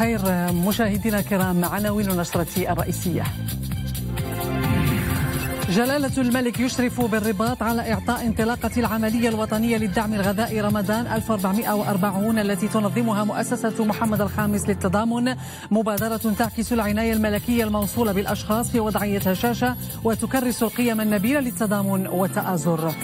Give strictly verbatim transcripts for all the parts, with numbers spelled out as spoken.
الخير مشاهدينا الكرام، عناوين النشرة الرئيسية. جلالة الملك يشرف بالرباط على إعطاء انطلاقة العملية الوطنية للدعم الغذائي رمضان ألف وأربعمائة وأربعين التي تنظمها مؤسسة محمد الخامس للتضامن، مبادرة تعكس العناية الملكية الموصولة بالأشخاص في وضعية هشاشة وتكرس القيم النبيلة للتضامن والتآزر.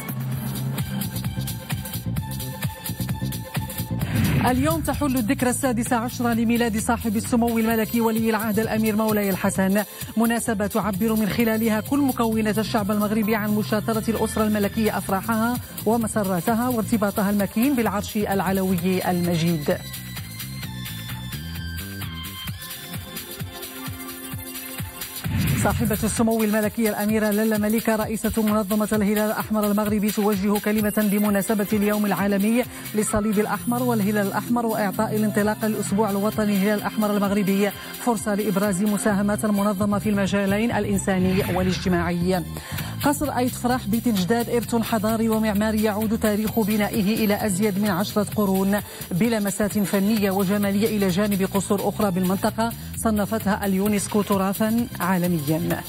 اليوم تحل الذكرى السادسة عشرة لميلاد صاحب السمو الملكي ولي العهد الأمير مولاي الحسن، مناسبة تعبر من خلالها كل مكونات الشعب المغربي عن مشاطرة الأسرة الملكية أفراحها ومسراتها وارتباطها المكين بالعرش العلوي المجيد. صاحبة السمو الملكية الأميرة لالا مليكة رئيسة منظمة الهلال الأحمر المغربي توجه كلمة بمناسبة اليوم العالمي للصليب الأحمر والهلال الأحمر وإعطاء الانطلاق للأسبوع الوطني للهلال الأحمر المغربي، فرصة لإبراز مساهمات المنظمة في المجالين الإنساني والاجتماعي. قصر أيت فرح بيت جداد إرث حضاري ومعماري يعود تاريخ بنائه إلى أزيد من عشرة قرون بلمسات فنية وجمالية إلى جانب قصور أخرى بالمنطقة صنفتها اليونسكو تراثا عالميا.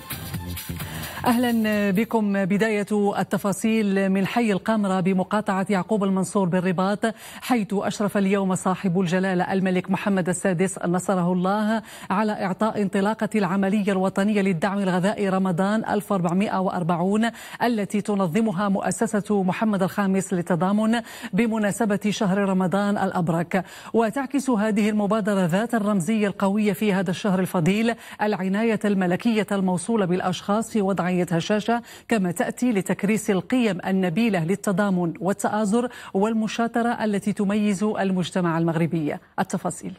أهلا بكم. بداية التفاصيل من حي القمرة بمقاطعة يعقوب المنصور بالرباط، حيث أشرف اليوم صاحب الجلالة الملك محمد السادس نصره الله على إعطاء انطلاقة العملية الوطنية للدعم الغذائي رمضان ألف وأربعمائة وأربعين التي تنظمها مؤسسة محمد الخامس للتضامن بمناسبة شهر رمضان الأبرك. وتعكس هذه المبادرة ذات الرمزية القوية في هذا الشهر الفضيل العناية الملكية الموصولة بالأشخاص في وضع هشاشة، كما تأتي لتكريس القيم النبيلة للتضامن والتآزر والمشاطرة التي تميز المجتمع المغربي. التفاصيل.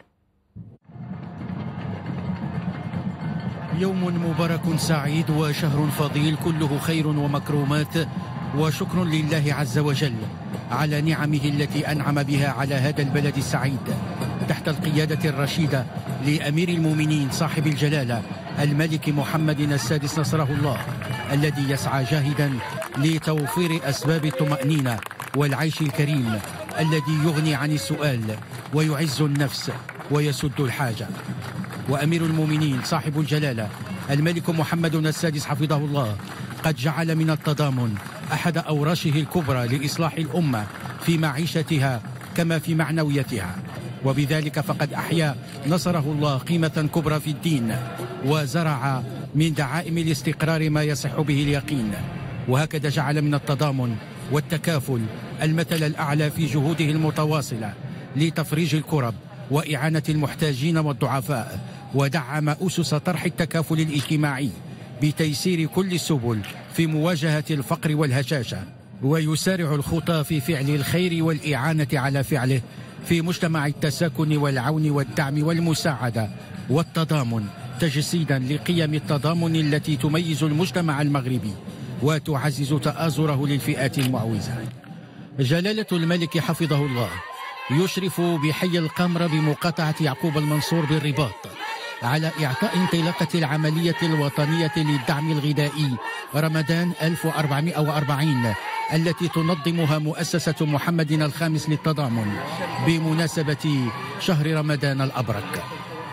يوم مبارك سعيد وشهر فضيل كله خير ومكرمات، وشكر لله عز وجل على نعمه التي أنعم بها على هذا البلد السعيد تحت القيادة الرشيدة لأمير المؤمنين صاحب الجلالة الملك محمد السادس نصره الله، الذي يسعى جاهدا لتوفير أسباب الطمأنينة والعيش الكريم الذي يغني عن السؤال ويعز النفس ويسد الحاجة. وأمير المؤمنين صاحب الجلالة الملك محمد السادس حفظه الله قد جعل من التضامن أحد أوراشه الكبرى لإصلاح الأمة في معيشتها كما في معنويتها، وبذلك فقد أحيا نصره الله قيمة كبرى في الدين وزرع من دعائم الاستقرار ما يصح به اليقين، وهكذا جعل من التضامن والتكافل المثل الأعلى في جهوده المتواصلة لتفريج الكرب وإعانة المحتاجين والضعفاء، ودعم أسس طرح التكافل الاجتماعي بتيسير كل السبل في مواجهة الفقر والهشاشة، ويسارع الخطى في فعل الخير والإعانة على فعله في مجتمع التساكن والعون والدعم والمساعدة والتضامن، تجسيدا لقيم التضامن التي تميز المجتمع المغربي وتعزز تآزره للفئات المعوزة. جلالة الملك حفظه الله يشرف بحي القمرة بمقاطعة يعقوب المنصور بالرباط على إعطاء انطلاقة العملية الوطنية للدعم الغذائي رمضان ألف وأربعمائة وأربعين التي تنظمها مؤسسة محمد الخامس للتضامن بمناسبة شهر رمضان الأبرك.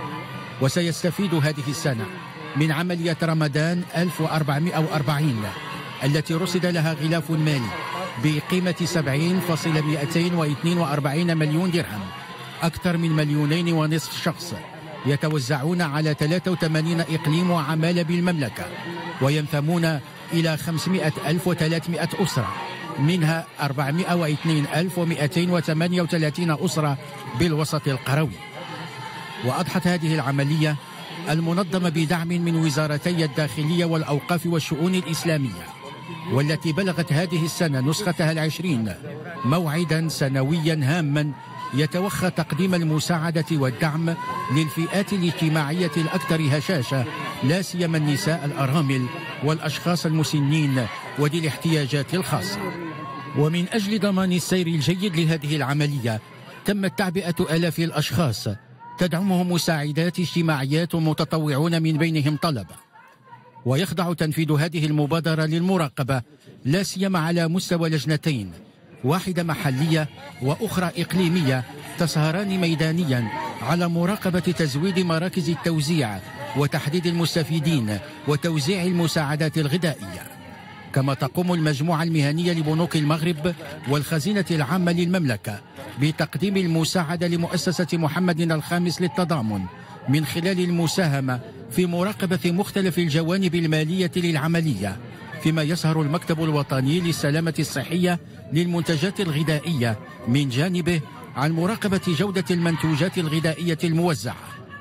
وسيستفيد هذه السنة من عملية رمضان ألف وأربعمائة وأربعين التي رصد لها غلاف مالي بقيمة سبعين فاصلة مئتين واثنين وأربعين مليون درهم، أكثر من مليونين ونصف شخص يتوزعون على ثلاثة وثمانين إقليم وعمالة بالمملكة، وينتمون إلى خمسمائة ألف وثلاثمائة أسرة، منها أربعمائة واثنين ألف ومئتين وثمانية وثلاثين أسرة بالوسط القروي. وأضحت هذه العملية المنظمة بدعم من وزارتي الداخلية والأوقاف والشؤون الإسلامية، والتي بلغت هذه السنة نسختها العشرين، موعدا سنويا هاما يتوخى تقديم المساعدة والدعم للفئات الاجتماعية الأكثر هشاشة، لا سيما النساء الأرامل والأشخاص المسنين وذي الاحتياجات الخاصة. ومن أجل ضمان السير الجيد لهذه العملية تمت تعبئة آلاف الأشخاص تدعمهم مساعدات اجتماعيات ومتطوعون من بينهم طلبة، ويخضع تنفيذ هذه المبادرة للمراقبة لا سيما على مستوى لجنتين واحدة محلية وأخرى إقليمية تسهران ميدانيا على مراقبة تزويد مراكز التوزيع وتحديد المستفيدين وتوزيع المساعدات الغذائية. كما تقوم المجموعة المهنية لبنوك المغرب والخزينة العامة للمملكة بتقديم المساعدة لمؤسسة محمد الخامس للتضامن من خلال المساهمة في مراقبة مختلف الجوانب المالية للعملية، فيما يسهر المكتب الوطني للسلامة الصحية للمنتجات الغذائية من جانبه عن مراقبة جودة المنتوجات الغذائية الموزعة.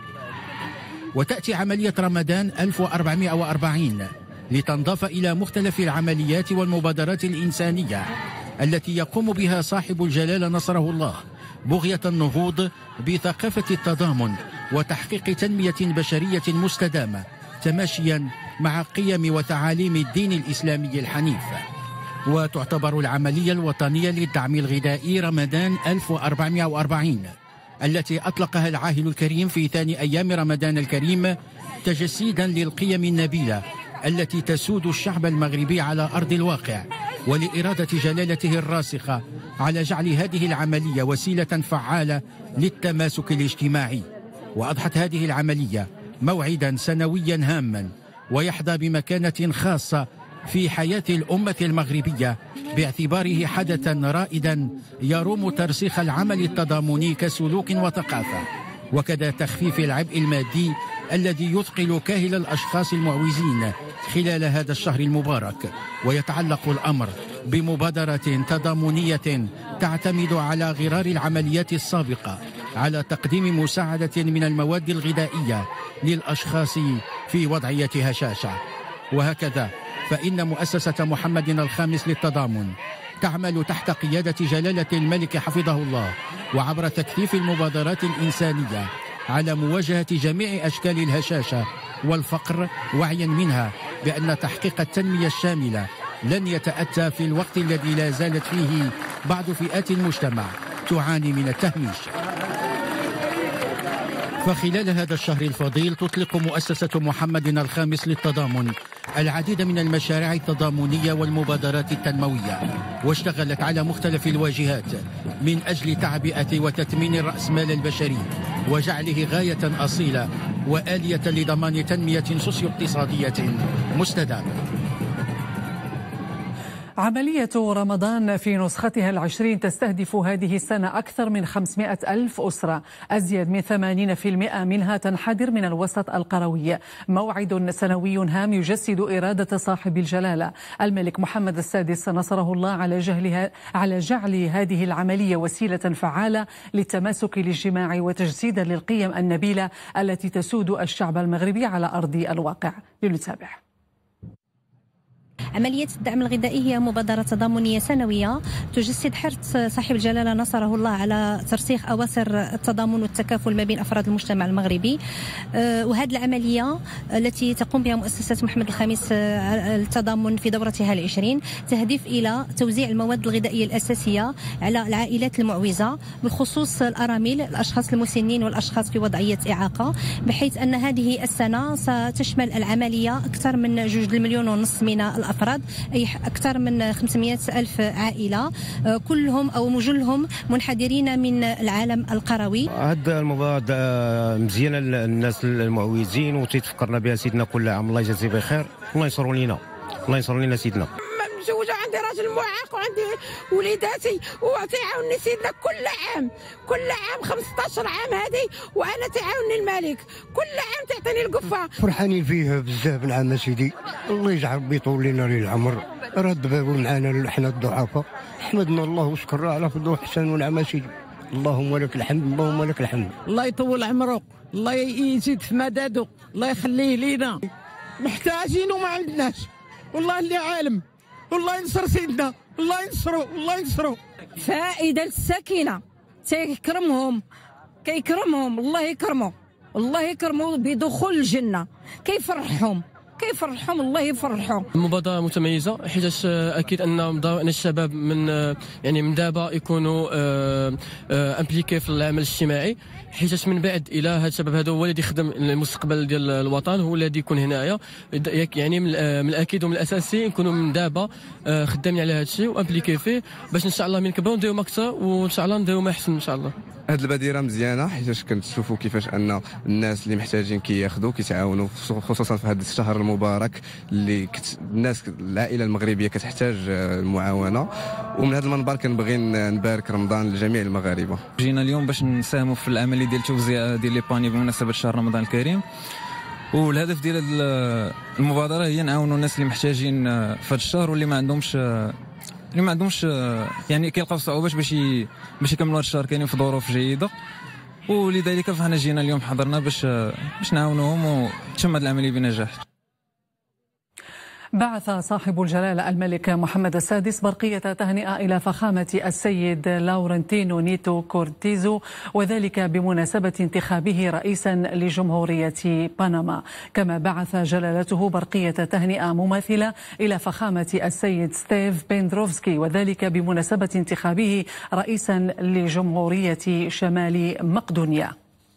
وتأتي عملية رمضان ألف وأربعمائة وأربعين لتنضاف إلى مختلف العمليات والمبادرات الإنسانية التي يقوم بها صاحب الجلالة نصره الله بغية النهوض بثقافة التضامن وتحقيق تنمية بشرية مستدامة تماشيا مع قيم وتعاليم الدين الإسلامي الحنيف. وتعتبر العملية الوطنية للدعم الغذائي رمضان ألف وأربعمائة وأربعين التي أطلقها العاهل الكريم في ثاني أيام رمضان الكريم تجسيدا للقيم النبيلة التي تسود الشعب المغربي على أرض الواقع، ولإرادة جلالته الراسخة على جعل هذه العملية وسيلة فعالة للتماسك الاجتماعي. وأضحت هذه العملية موعدا سنويا هاما ويحظى بمكانة خاصة في حياة الأمة المغربية باعتباره حدثا رائدا يروم ترسيخ العمل التضامني كسلوك وثقافة، وكذا تخفيف العبء المادي الذي يثقل كاهل الأشخاص المعوزين خلال هذا الشهر المبارك. ويتعلق الأمر بمبادرة تضامنية تعتمد على غرار العمليات السابقة على تقديم مساعدة من المواد الغذائية للأشخاص في وضعية هشاشة. وهكذا فإن مؤسسة محمد الخامس للتضامن تعمل تحت قيادة جلالة الملك حفظه الله وعبر تكثيف المبادرات الإنسانية على مواجهة جميع أشكال الهشاشة والفقر، وعيا منها بأن تحقيق التنمية الشاملة لن يتأتى في الوقت الذي لا زالت فيه بعض فئات المجتمع تعاني من التهميش. فخلال هذا الشهر الفضيل تطلق مؤسسة محمد الخامس للتضامن العديد من المشاريع التضامنية والمبادرات التنموية، واشتغلت على مختلف الواجهات من أجل تعبئة وتثمين الرأسمال البشري وجعله غاية أصيلة وآلية لضمان تنمية سوسيو اقتصادية مستدامة. عملية رمضان في نسختها العشرين تستهدف هذه السنة أكثر من خمسمائة ألف أسرة، أزيد من ثمانين بالمئة منها تنحدر من الوسط القروي. موعد سنوي هام يجسد إرادة صاحب الجلالة الملك محمد السادس نصره الله على جعلها على جعل هذه العملية وسيلة فعالة للتماسك الاجتماعي وتجسيدا للقيم النبيلة التي تسود الشعب المغربي على أرض الواقع. لنتابع. عملية الدعم الغذائي هي مبادرة تضامنية سنوية تجسد حرص صاحب الجلالة نصره الله على ترسيخ أواصر التضامن والتكافل ما بين أفراد المجتمع المغربي. وهذه العملية التي تقوم بها مؤسسة محمد الخامس التضامن في دورتها العشرين تهدف إلى توزيع المواد الغذائية الأساسية على العائلات المعوزة، بالخصوص الأرامل، الأشخاص المسنين والأشخاص في وضعية إعاقة، بحيث أن هذه السنة ستشمل العملية أكثر من جوج المليون ونصف من الأفراد، أي أكثر من خمسمائة ألف عائلة، كلهم أو مجلهم منحدرين من العالم القروي. هذا المبادرة مزيانة للناس المعوزين وتتفكرنا بها سيدنا كل عام، الله يجازيه بخير، الله ينصر لنا، الله ينصر لنا سيدنا. متزوجة وعندي راجل معاق وعندي وليداتي وتعاونني سيدنا كل عام، كل عام خمسطاش عام هذه وانا تعاونني الملك، كل عام تعطيني القفه. فرحانين فيها بزاف العام سيدي، الله يجعل بيطول لنا العمر، رد بابو معنا احنا الضعفاء، حمدنا الله وشكرنا على فضله وحسن ونعمه سيدي، اللهم لك الحمد، اللهم لك الحمد. الله يطول عمره، الله يزيد في مدده، الله يخليه لينا، محتاجين وما عندناش، والله اللي عالم، والله ينصر سيدنا، الله ينصره، الله ينصره. فائدة السكينة تيكرمهم، كيكرمهم، الله يكرمه، الله يكرمه بدخول الجنة، كيفرحهم، كيفرحهم الله يفرحهم. المبادرة متميزة حيت أكيد أن أن الشباب من يعني من دابا يكونوا امبليكي في العمل الاجتماعي، حيت من بعد الى هذا الشباب هذا هو الذي يخدم المستقبل ديال الوطن، هو الذي يكون هنايا. يعني من الاكيد ومن الاساسي نكونوا من دابا خدامين على هذا الشيء وامبليكي فيه باش ان شاء الله من كبروا نديروا اكثر وان شاء الله نديروا ما احسن ان شاء الله. هذه البادره مزيانه حيت كنتشوفوا كيفاش ان الناس اللي محتاجين كياخذوا كيتعاونوا، خصوصا في هذا الشهر المبارك اللي كت... الناس العائله المغربيه كتحتاج المعاونه. ومن هذا المنبر كنبغي نبارك رمضان لجميع المغاربه. جينا اليوم باش نساهموا في العمليه ديال توزيع ديال لي باني بمناسبه شهر رمضان الكريم، والهدف ديال المبادره هي نعاونوا الناس اللي محتاجين في هذا الشهر واللي ما عندهمش اللي ما عندهمش يعني كيلقاو صعوبات باش باش يكملوا هذا الشهر، كاينين في ظروف جيده، ولذلك فحنا جينا اليوم حضرنا باش باش نعاونوهم وتتم هذه العمليه بنجاح. بعث صاحب الجلالة الملك محمد السادس برقية تهنئة إلى فخامة السيد لاورنتينو نيتو كورتيزو، وذلك بمناسبة انتخابه رئيسا لجمهورية بنما. كما بعث جلالته برقية تهنئة مماثلة إلى فخامة السيد ستيف بندروفسكي، وذلك بمناسبة انتخابه رئيسا لجمهورية شمال مقدونيا.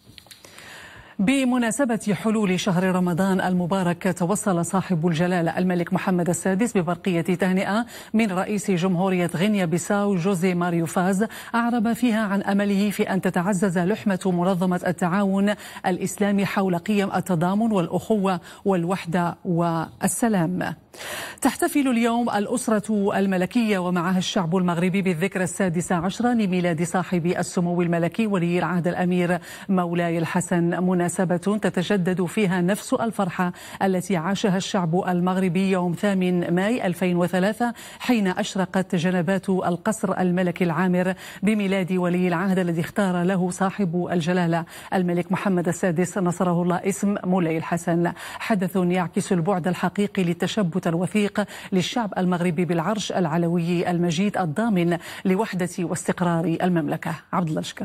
بمناسبة حلول شهر رمضان المبارك توصل صاحب الجلالة الملك محمد السادس ببرقية تهنئة من رئيس جمهورية غينيا بيساو جوزي ماريو فاز، أعرب فيها عن أمله في أن تتعزز لحمة منظمة التعاون الإسلامي حول قيم التضامن والأخوة والوحدة والسلام. تحتفل اليوم الأسرة الملكية ومعها الشعب المغربي بالذكرى السادسة عشرة لميلاد صاحب السمو الملكي ولي العهد الأمير مولاي الحسن، مناسبة تتجدد فيها نفس الفرحة التي عاشها الشعب المغربي يوم ثامن ماي ألفين وثلاثة حين أشرقت جنبات القصر الملكي العامر بميلاد ولي العهد الذي اختار له صاحب الجلالة الملك محمد السادس نصره الله اسم مولاي الحسن. حدث يعكس البعد الحقيقي للتشبت الوثيق للشعب المغربي بالعرش العلوي المجيد الضامن لوحدة واستقرار المملكة. عبد الله شكر.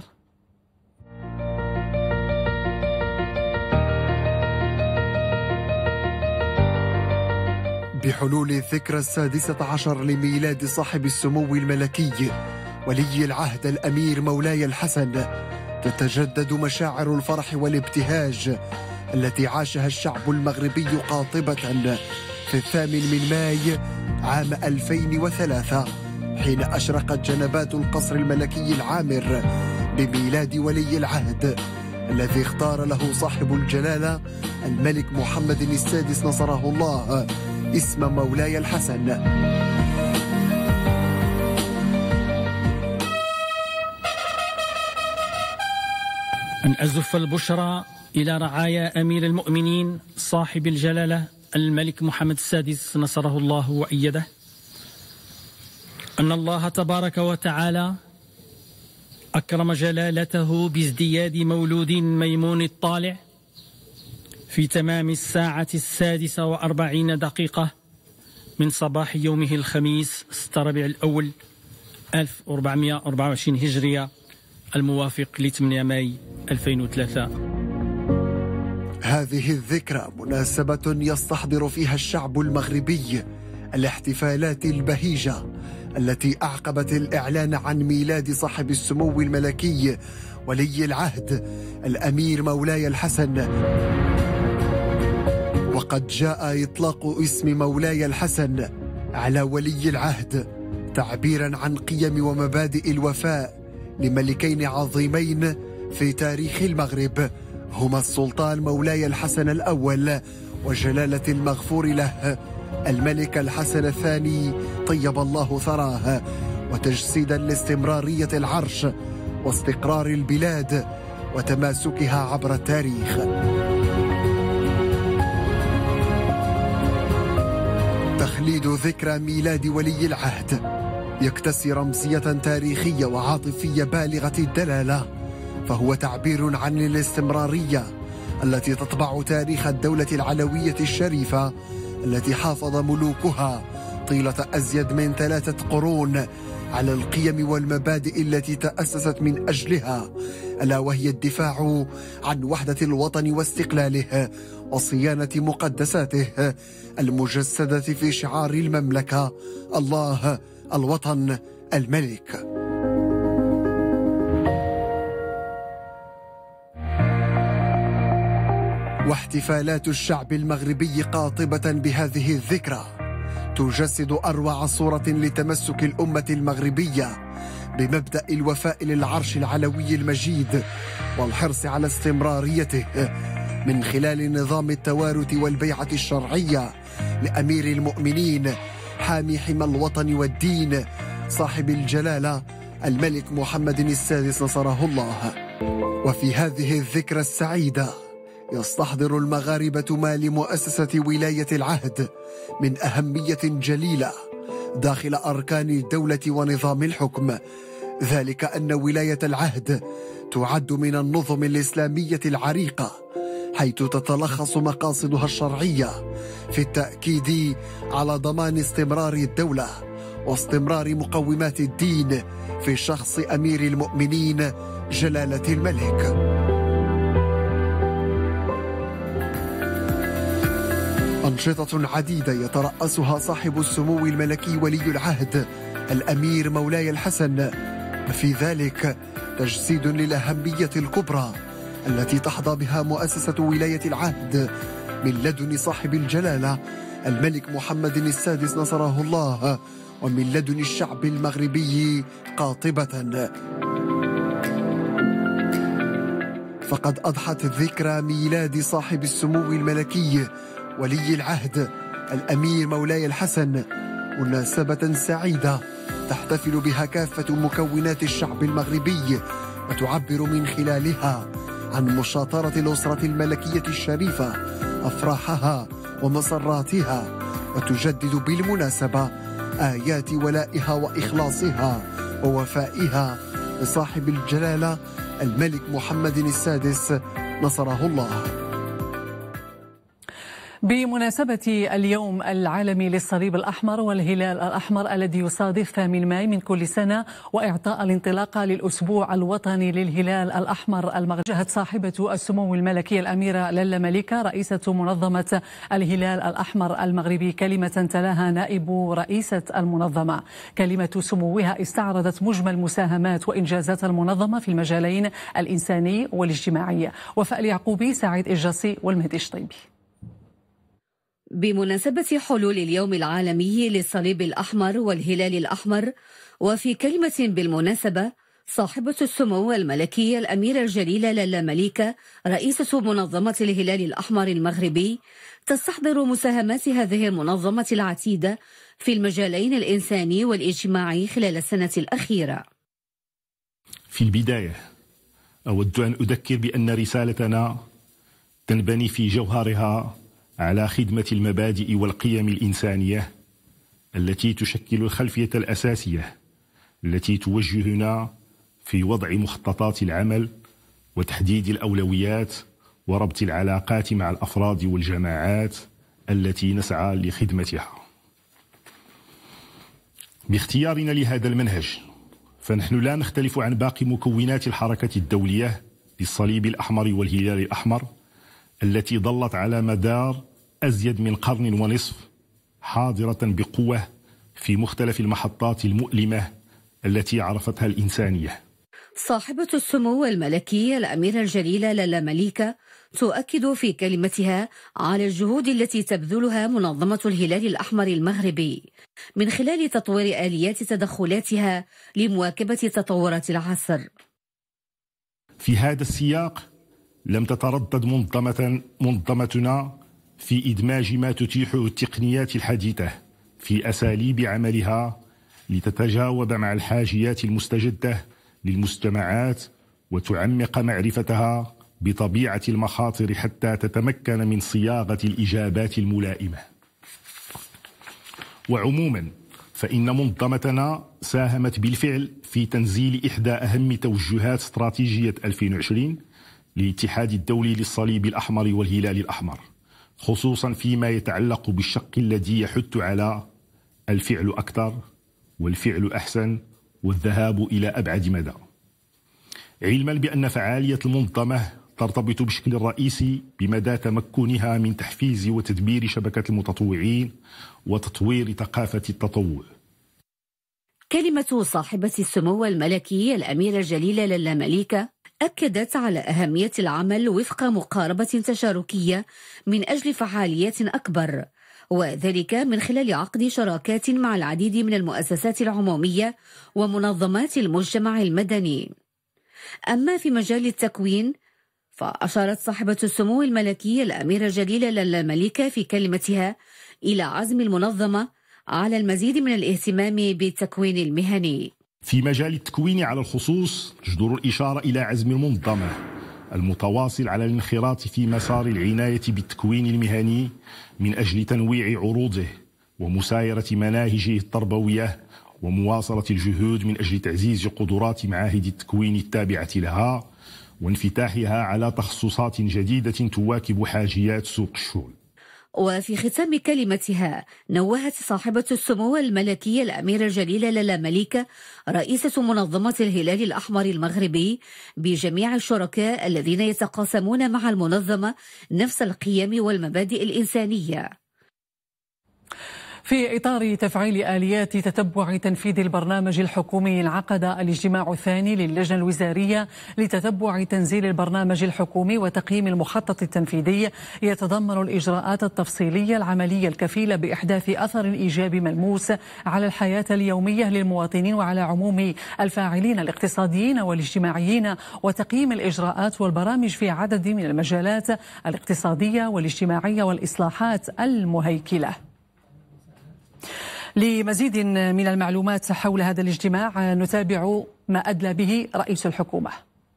بحلول الذكرى السادسة عشر لميلاد صاحب السمو الملكي ولي العهد الأمير مولاي الحسن، تتجدد مشاعر الفرح والابتهاج التي عاشها الشعب المغربي قاطبة في الثامن من ماي عام ألفين وثلاثة حين أشرقت جنبات القصر الملكي العامر بميلاد ولي العهد الذي اختار له صاحب الجلالة الملك محمد السادس نصره الله اسم مولاي الحسن. أن أزف البشرى إلى رعايا أمير المؤمنين صاحب الجلالة الملك محمد السادس نصره الله وأيده أن الله تبارك وتعالى أكرم جلالته بازدياد مولود ميمون الطالع في تمام الساعة السادسة وأربعين دقيقة من صباح يومه الخميس ستة ربيع الأول ألف وأربعمائة وأربعة وعشرين هجرية الموافق ل ثمانية ماي ألفين وثلاثة. هذه الذكرى مناسبة يستحضر فيها الشعب المغربي الاحتفالات البهيجة التي أعقبت الإعلان عن ميلاد صاحب السمو الملكي ولي العهد الأمير مولاي الحسن. وقد جاء إطلاق اسم مولاي الحسن على ولي العهد تعبيرا عن قيم ومبادئ الوفاء لملكين عظيمين في تاريخ المغرب، هما السلطان مولاي الحسن الأول وجلالة المغفور له الملك الحسن الثاني طيب الله ثراه، وتجسيدا لاستمرارية العرش واستقرار البلاد وتماسكها عبر التاريخ. تخليد ذكرى ميلاد ولي العهد يكتسي رمزية تاريخية وعاطفية بالغة الدلالة، فهو تعبير عن الاستمرارية التي تطبع تاريخ الدولة العلوية الشريفة التي حافظ ملوكها طيلة أزيد من ثلاثة قرون على القيم والمبادئ التي تأسست من أجلها ألا وهي الدفاع عن وحدة الوطن واستقلاله وصيانة مقدساته المجسدة في شعار المملكة: الله، الوطن، الملك. واحتفالات الشعب المغربي قاطبة بهذه الذكرى تجسد أروع صورة لتمسك الأمة المغربية بمبدأ الوفاء للعرش العلوي المجيد والحرص على استمراريته من خلال نظام التوارث والبيعة الشرعية لأمير المؤمنين حامي حمى الوطن والدين صاحب الجلالة الملك محمد السادس نصره الله. وفي هذه الذكرى السعيدة يستحضر المغاربة ما لمؤسسة ولاية العهد من أهمية جليلة داخل أركان الدولة ونظام الحكم، ذلك أن ولاية العهد تعد من النظم الإسلامية العريقة، حيث تتلخص مقاصدها الشرعية في التأكيد على ضمان استمرار الدولة واستمرار مقومات الدين في شخص أمير المؤمنين جلالة الملك. أنشطة عديدة يترأسها صاحب السمو الملكي ولي العهد الأمير مولاي الحسن، وفي ذلك تجسيد للأهمية الكبرى التي تحظى بها مؤسسة ولاية العهد من لدن صاحب الجلالة الملك محمد السادس نصره الله ومن لدن الشعب المغربي قاطبة. فقد أضحت ذكرى ميلاد صاحب السمو الملكي ولي العهد الأمير مولاي الحسن مناسبة سعيدة تحتفل بها كافة مكونات الشعب المغربي، وتعبر من خلالها عن مشاطرة الأسرة الملكية الشريفة أفراحها ومسراتها، وتجدد بالمناسبة آيات ولائها وإخلاصها ووفائها لصاحب الجلالة الملك محمد السادس نصره الله. بمناسبة اليوم العالمي للصليب الأحمر والهلال الأحمر الذي يصادف ثامن ماي من كل سنة، وإعطاء الانطلاقة للأسبوع الوطني للهلال الأحمر المغربي، جهت صاحبة السمو الملكي الأميرة للا ملكة رئيسة منظمة الهلال الأحمر المغربي كلمة تلاها نائب رئيسة المنظمة. كلمة سموها استعرضت مجمل مساهمات وإنجازات المنظمة في المجالين الإنساني والاجتماعي. وفاء اليعقوبي، سعيد الجاسي، والمهدي الشطيبي. بمناسبة حلول اليوم العالمي للصليب الأحمر والهلال الأحمر، وفي كلمة بالمناسبة، صاحبة السمو الملكي الأميرة الجليلة للا مليكة رئيسة منظمة الهلال الأحمر المغربي تستحضر مساهمات هذه المنظمة العتيدة في المجالين الإنساني والاجتماعي خلال السنة الأخيرة. في البداية أود أن أذكر بأن رسالتنا تنبني في جوهرها على خدمة المبادئ والقيم الإنسانية التي تشكل الخلفية الأساسية التي توجهنا في وضع مخططات العمل وتحديد الأولويات وربط العلاقات مع الأفراد والجماعات التي نسعى لخدمتها. باختيارنا لهذا المنهج فنحن لا نختلف عن باقي مكونات الحركة الدولية للصليب الأحمر والهلال الأحمر التي ظلت على مدار أزيد من قرن ونصف حاضرة بقوة في مختلف المحطات المؤلمة التي عرفتها الإنسانية. صاحبة السمو الملكي الأميرة الجليلة للا مليكة تؤكد في كلمتها على الجهود التي تبذلها منظمة الهلال الأحمر المغربي من خلال تطوير آليات تدخلاتها لمواكبة تطورات العصر. في هذا السياق لم تتردد منظمة منظمتنا في إدماج ما تتيحه التقنيات الحديثة في أساليب عملها لتتجاوب مع الحاجيات المستجدة للمجتمعات وتعمق معرفتها بطبيعة المخاطر حتى تتمكن من صياغة الإجابات الملائمة. وعموما فإن منظمتنا ساهمت بالفعل في تنزيل إحدى أهم توجهات استراتيجية ألفين وعشرين للاتحاد الدولي للصليب الأحمر والهلال الأحمر، خصوصا فيما يتعلق بالشق الذي يحث على الفعل أكثر والفعل أحسن والذهاب إلى أبعد مدى. علما بأن فعالية المنظمة ترتبط بشكل رئيسي بمدى تمكنها من تحفيز وتدبير شبكة المتطوعين وتطوير ثقافة التطوع. كلمة صاحبة السمو الملكي الأميرة الجليلة للامليكة أكدت على أهمية العمل وفق مقاربة تشاركية من أجل فعاليات أكبر، وذلك من خلال عقد شراكات مع العديد من المؤسسات العمومية ومنظمات المجتمع المدني. أما في مجال التكوين، فأشارت صاحبة السمو الملكي الأميرة الجليلة للامليكة في كلمتها إلى عزم المنظمة على المزيد من الاهتمام بالتكوين المهني. في مجال التكوين على الخصوص تجدر الإشارة إلى عزم المنظمة المتواصل على الانخراط في مسار العناية بالتكوين المهني من أجل تنويع عروضه ومسايرة مناهجه التربوية ومواصلة الجهود من أجل تعزيز قدرات معاهد التكوين التابعة لها وانفتاحها على تخصصات جديدة تواكب حاجيات سوق الشغل. وفي ختام كلمتها نوهت صاحبة السمو الملكية الأميرة الجليلة للامليكة رئيسة منظمة الهلال الأحمر المغربي بجميع الشركاء الذين يتقاسمون مع المنظمة نفس القيم والمبادئ الإنسانية. في إطار تفعيل آليات تتبع تنفيذ البرنامج الحكومي، انعقد الاجتماع الثاني للجنة الوزارية لتتبع تنزيل البرنامج الحكومي وتقييم المخطط التنفيذي، يتضمن الإجراءات التفصيلية العملية الكفيلة بإحداث أثر إيجابي ملموس على الحياة اليومية للمواطنين وعلى عموم الفاعلين الاقتصاديين والاجتماعيين، وتقييم الإجراءات والبرامج في عدد من المجالات الاقتصادية والاجتماعية والإصلاحات المهيكلة. لمزيد من المعلومات حول هذا الاجتماع نتابع ما أدلى به رئيس الحكومة.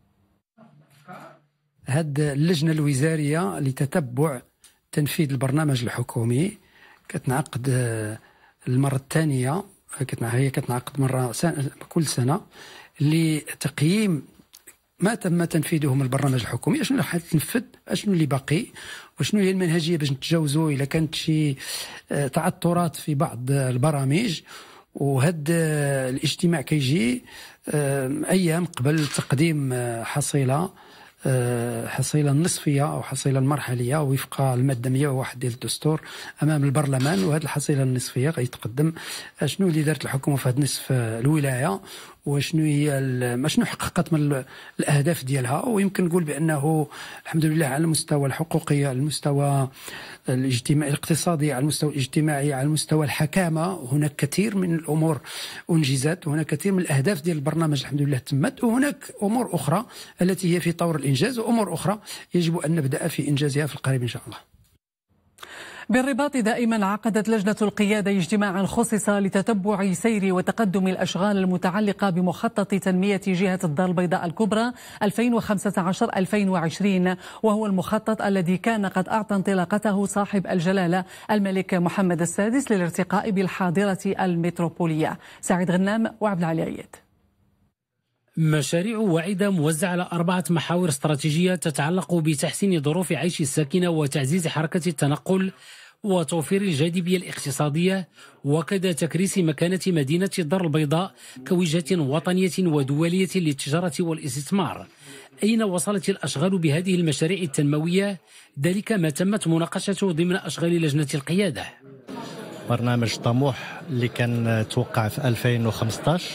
هذه اللجنة الوزارية لتتبع تنفيذ البرنامج الحكومي كتنعقد المرة الثانية، هي كتنعقد مرة سنة كل سنة لتقييم ما تم تنفيذه من البرنامج الحكومي، شنو اللي حيتنفذ، شنو اللي باقي، وشنو هي المنهجيه باش نتجاوزوا اذا كانت شي تعثرات في بعض البرامج. وهذا الاجتماع كيجي ايام قبل تقديم حصيله حصيله النصفيه او حصيله المرحليه وفق الماده مئة وواحد ديال الدستور امام البرلمان. وهذه الحصيله النصفيه غيتقدم شنو اللي دارت الحكومه في هذا نصف الولايه وشنو هي ما شنو حققت من الاهداف ديالها. ويمكن نقول بانه الحمد لله على المستوى الحقوقي، على المستوى الاجتماعي الاقتصادي، على المستوى الاجتماعي، على المستوى الحكامه، هناك كثير من الامور انجزت، وهناك كثير من الاهداف ديال البرنامج الحمد لله تمت. وهناك امور اخرى التي هي في طور الانجاز، وامور اخرى يجب ان نبدا في انجازها في القريب ان شاء الله. بالرباط دائما عقدت لجنة القيادة اجتماعا خصص لتتبع سير وتقدم الأشغال المتعلقة بمخطط تنمية جهة الدار البيضاء الكبرى ألفين وخمسة عشر ألفين وعشرين، وهو المخطط الذي كان قد أعطى انطلاقته صاحب الجلالة الملك محمد السادس للارتقاء بالحاضرة المتروبولية. سعيد غنام وعبد العالي عيد. مشاريع واعدة موزعة على أربعة محاور استراتيجية تتعلق بتحسين ظروف عيش الساكنة وتعزيز حركة التنقل وتوفير الجاذبية الاقتصادية، وكذا تكريس مكانة مدينة الدار البيضاء كوجهة وطنية ودولية للتجارة والاستثمار. أين وصلت الأشغال بهذه المشاريع التنموية؟ ذلك ما تمت مناقشته ضمن أشغال لجنة القيادة. برنامج طموح اللي كان توقع في ألفين وخمسة عشر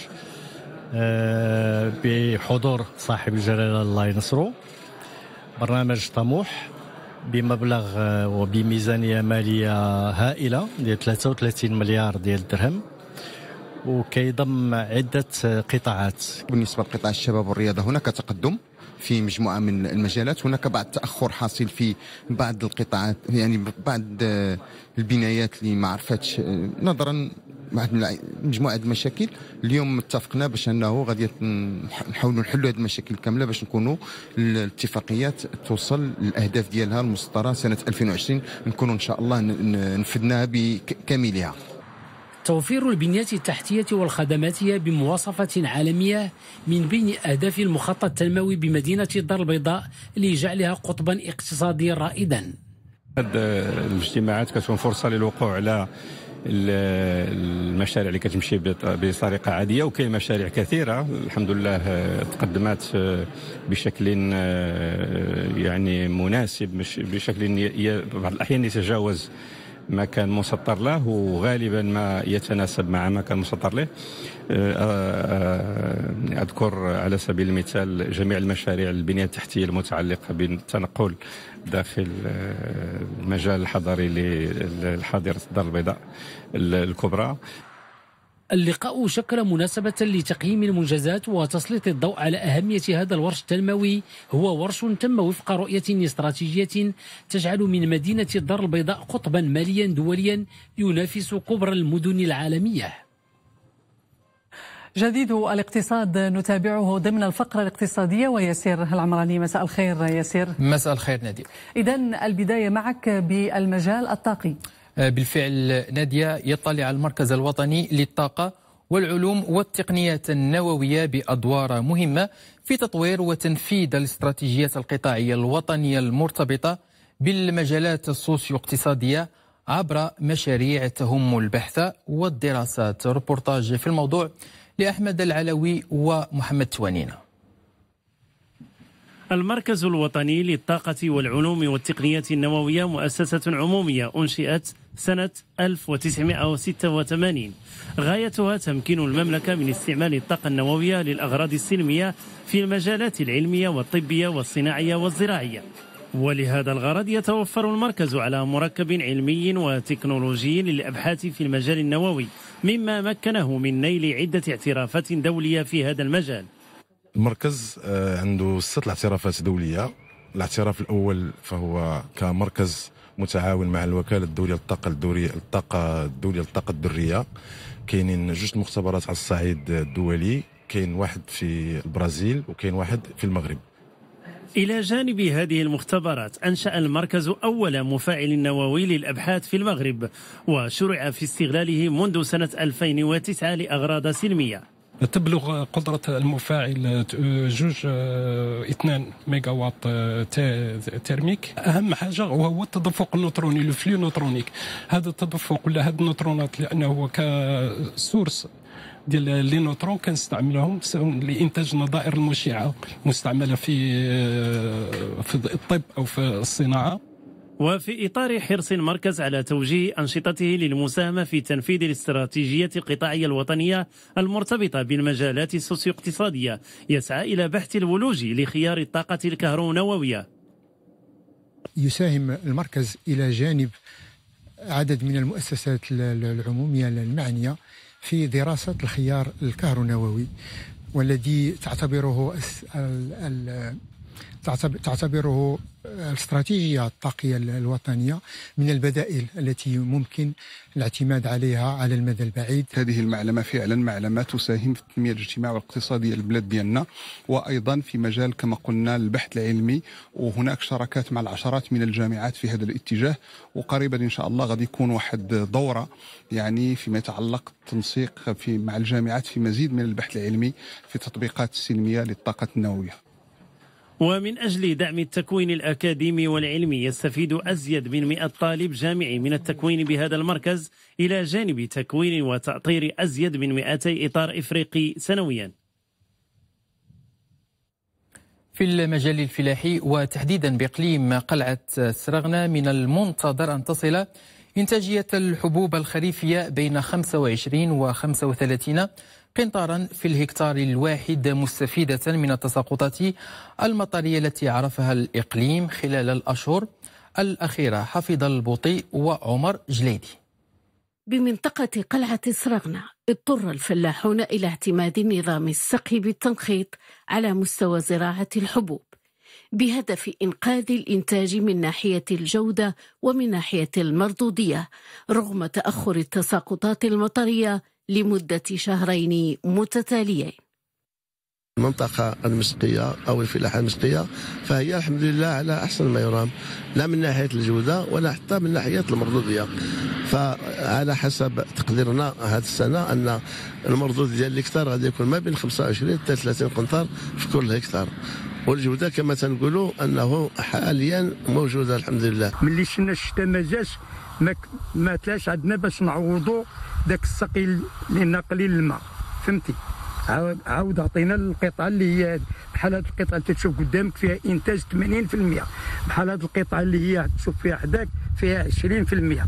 بحضور صاحب الجلالة الله ينصره. برنامج طموح بمبلغ وبميزانية مالية هائلة ديال ثلاثة وثلاثين مليار ديال الدرهم، وكيضم عدة قطاعات. بالنسبة لقطاع الشباب والرياضة هناك تقدم في مجموعة من المجالات، هناك بعض التأخر حاصل في بعض القطاعات، يعني بعض البنايات اللي ما عرفتش نظرا مجموعة المشاكل. اليوم اتفقنا باش انه غادي نحاولوا نحلوا هذه المشاكل كامله باش نكونوا الاتفاقيات توصل للاهداف ديالها المسطره سنه ألفين وعشرين، نكونوا ان شاء الله نفذناها بكاملها. توفير البنيات التحتية والخدماتية بمواصفة عالمية من بين أهداف المخطط التنموي بمدينة الدار البيضاء لجعلها قطبا اقتصاديا رائدا. هذه الاجتماعات كتكون فرصة للوقوع على المشاريع اللي كتمشي بطريقه عاديه، وكاين مشاريع كثيره الحمد لله تقدمات بشكل يعني مناسب، بشكل بعض الاحيان يتجاوز ما كان مسطر له، وغالبا ما يتناسب مع ما كان مسطر له. أذكر على سبيل المثال جميع المشاريع البنية التحتية المتعلقة بالتنقل داخل المجال الحضري للحاضرة الدار البيضاء الكبرى. اللقاء شكل مناسبة لتقييم المنجزات وتسليط الضوء على أهمية هذا الورش التنموي. هو ورش تم وفق رؤية استراتيجية تجعل من مدينة الدار البيضاء قطبا ماليا دوليا ينافس كبرى المدن العالمية. جديد الاقتصاد نتابعه ضمن الفقرة الاقتصادية وياسر العمراني. مساء الخير ياسر. مساء الخير نادية. إذن البداية معك بالمجال الطاقي. بالفعل نادية، يطلع المركز الوطني للطاقة والعلوم والتقنيات النووية بأدوار مهمة في تطوير وتنفيذ الاستراتيجيات القطاعية الوطنية المرتبطة بالمجالات السوسيو اقتصادية عبر مشاريع تهم البحث والدراسات. ريبورتاج في الموضوع لأحمد العلوي ومحمد توانينا. المركز الوطني للطاقة والعلوم والتقنيات النووية مؤسسة عمومية أنشئت سنة ألف وتسعمائة وستة وثمانين، غايتها تمكين المملكة من استعمال الطاقة النووية للأغراض السلمية في المجالات العلمية والطبية والصناعية والزراعية. ولهذا الغرض يتوفر المركز على مركب علمي وتكنولوجي للأبحاث في المجال النووي، مما مكنه من نيل عدة اعترافات دولية في هذا المجال. المركز عنده ست اعترافات دولية. الاعتراف الأول فهو كمركز متعاون مع الوكالة الدولية للطاقة الدورية الطاقة الدولية للطاقة الذرية. كاينين جوج مختبرات على الصعيد الدولي، كاين واحد في البرازيل وكاين واحد في المغرب. إلى جانب هذه المختبرات أنشأ المركز أول مفاعل نووي للأبحاث في المغرب، وشرع في استغلاله منذ سنة ألفين وتسعة لأغراض سلمية. تبلغ قدرة المفاعل جوج اثنان ميجا واط ترميك. أهم حاجة وهو التدفق النيوتروني، الفلو نيوترونيك. هذا التدفق ولا هذه النيوترونات لأنه هو كسورس ديال لي نوترون كنستعملهم لإنتاج النظائر المشعة مستعملة في في الطب أو في الصناعة. وفي إطار حرص المركز على توجيه أنشطته للمساهمة في تنفيذ الاستراتيجية القطاعية الوطنية المرتبطة بالمجالات السوسيو اقتصادية، يسعى إلى بحث الولوج لخيار الطاقة الكهرونووية. يساهم المركز إلى جانب عدد من المؤسسات العمومية المعنية في دراسة الخيار الكهرونووي، والذي تعتبره تعتبره الاستراتيجية الطاقية الوطنية من البدائل التي ممكن الاعتماد عليها على المدى البعيد. هذه المعلمة فعلا معلمة تساهم في التنمية الاجتماعية والاقتصادية للبلاد ديالنا، وأيضا في مجال كما قلنا البحث العلمي، وهناك شراكات مع العشرات من الجامعات في هذا الاتجاه. وقريبا إن شاء الله غادي يكون واحد دورة يعني فيما يتعلق التنسيق في مع الجامعات في مزيد من البحث العلمي في التطبيقات السلمية للطاقة النووية. ومن أجل دعم التكوين الأكاديمي والعلمي يستفيد أزيد من مئة طالب جامعي من التكوين بهذا المركز، إلى جانب تكوين وتأطير أزيد من مئتي إطار إفريقي سنويا. في المجال الفلاحي وتحديدا بإقليم قلعة سرغنة، من المنتظر أن تصل إنتاجية الحبوب الخريفية بين خمسة وعشرين و خمسة وثلاثين قنطارا في الهكتار الواحد، مستفيدة من التساقطات المطرية التي عرفها الإقليم خلال الأشهر الأخيرة. حفظ البطيء وعمر جليدي. بمنطقة قلعة سرغنة اضطر الفلاحون إلى اعتماد نظام السقي بالتنخيط على مستوى زراعة الحبوب، بهدف إنقاذ الإنتاج من ناحية الجودة ومن ناحية المردودية، رغم تأخر التساقطات المطرية لمدة شهرين متتاليين. المنطقة المسقية أو الفلاحة المسقية فهي الحمد لله على أحسن ما يرام، لا من ناحية الجودة ولا حتى من ناحية المردودية. فعلى حسب تقديرنا هذه السنه ان المردود ديال الهكتار غادي يكون ما بين خمسة وعشرين حتى ثلاثين قنطار في كل هكتار، والجوده كما تنقولوا انه حاليا موجوده الحمد لله. ملي شفنا الشتاء ما جاش ما ما تلاش عندنا باش نعوضوا ذاك السقي اللي ناقلين الماء، فهمتي؟ عاود عاود عطينا القطعه اللي هي بحال هذه القطعه اللي تشوف قدامك فيها انتاج ثمانين بالمئة، بحال هذه القطعه اللي هي تشوف فيها حداك فيها عشرين بالمئة.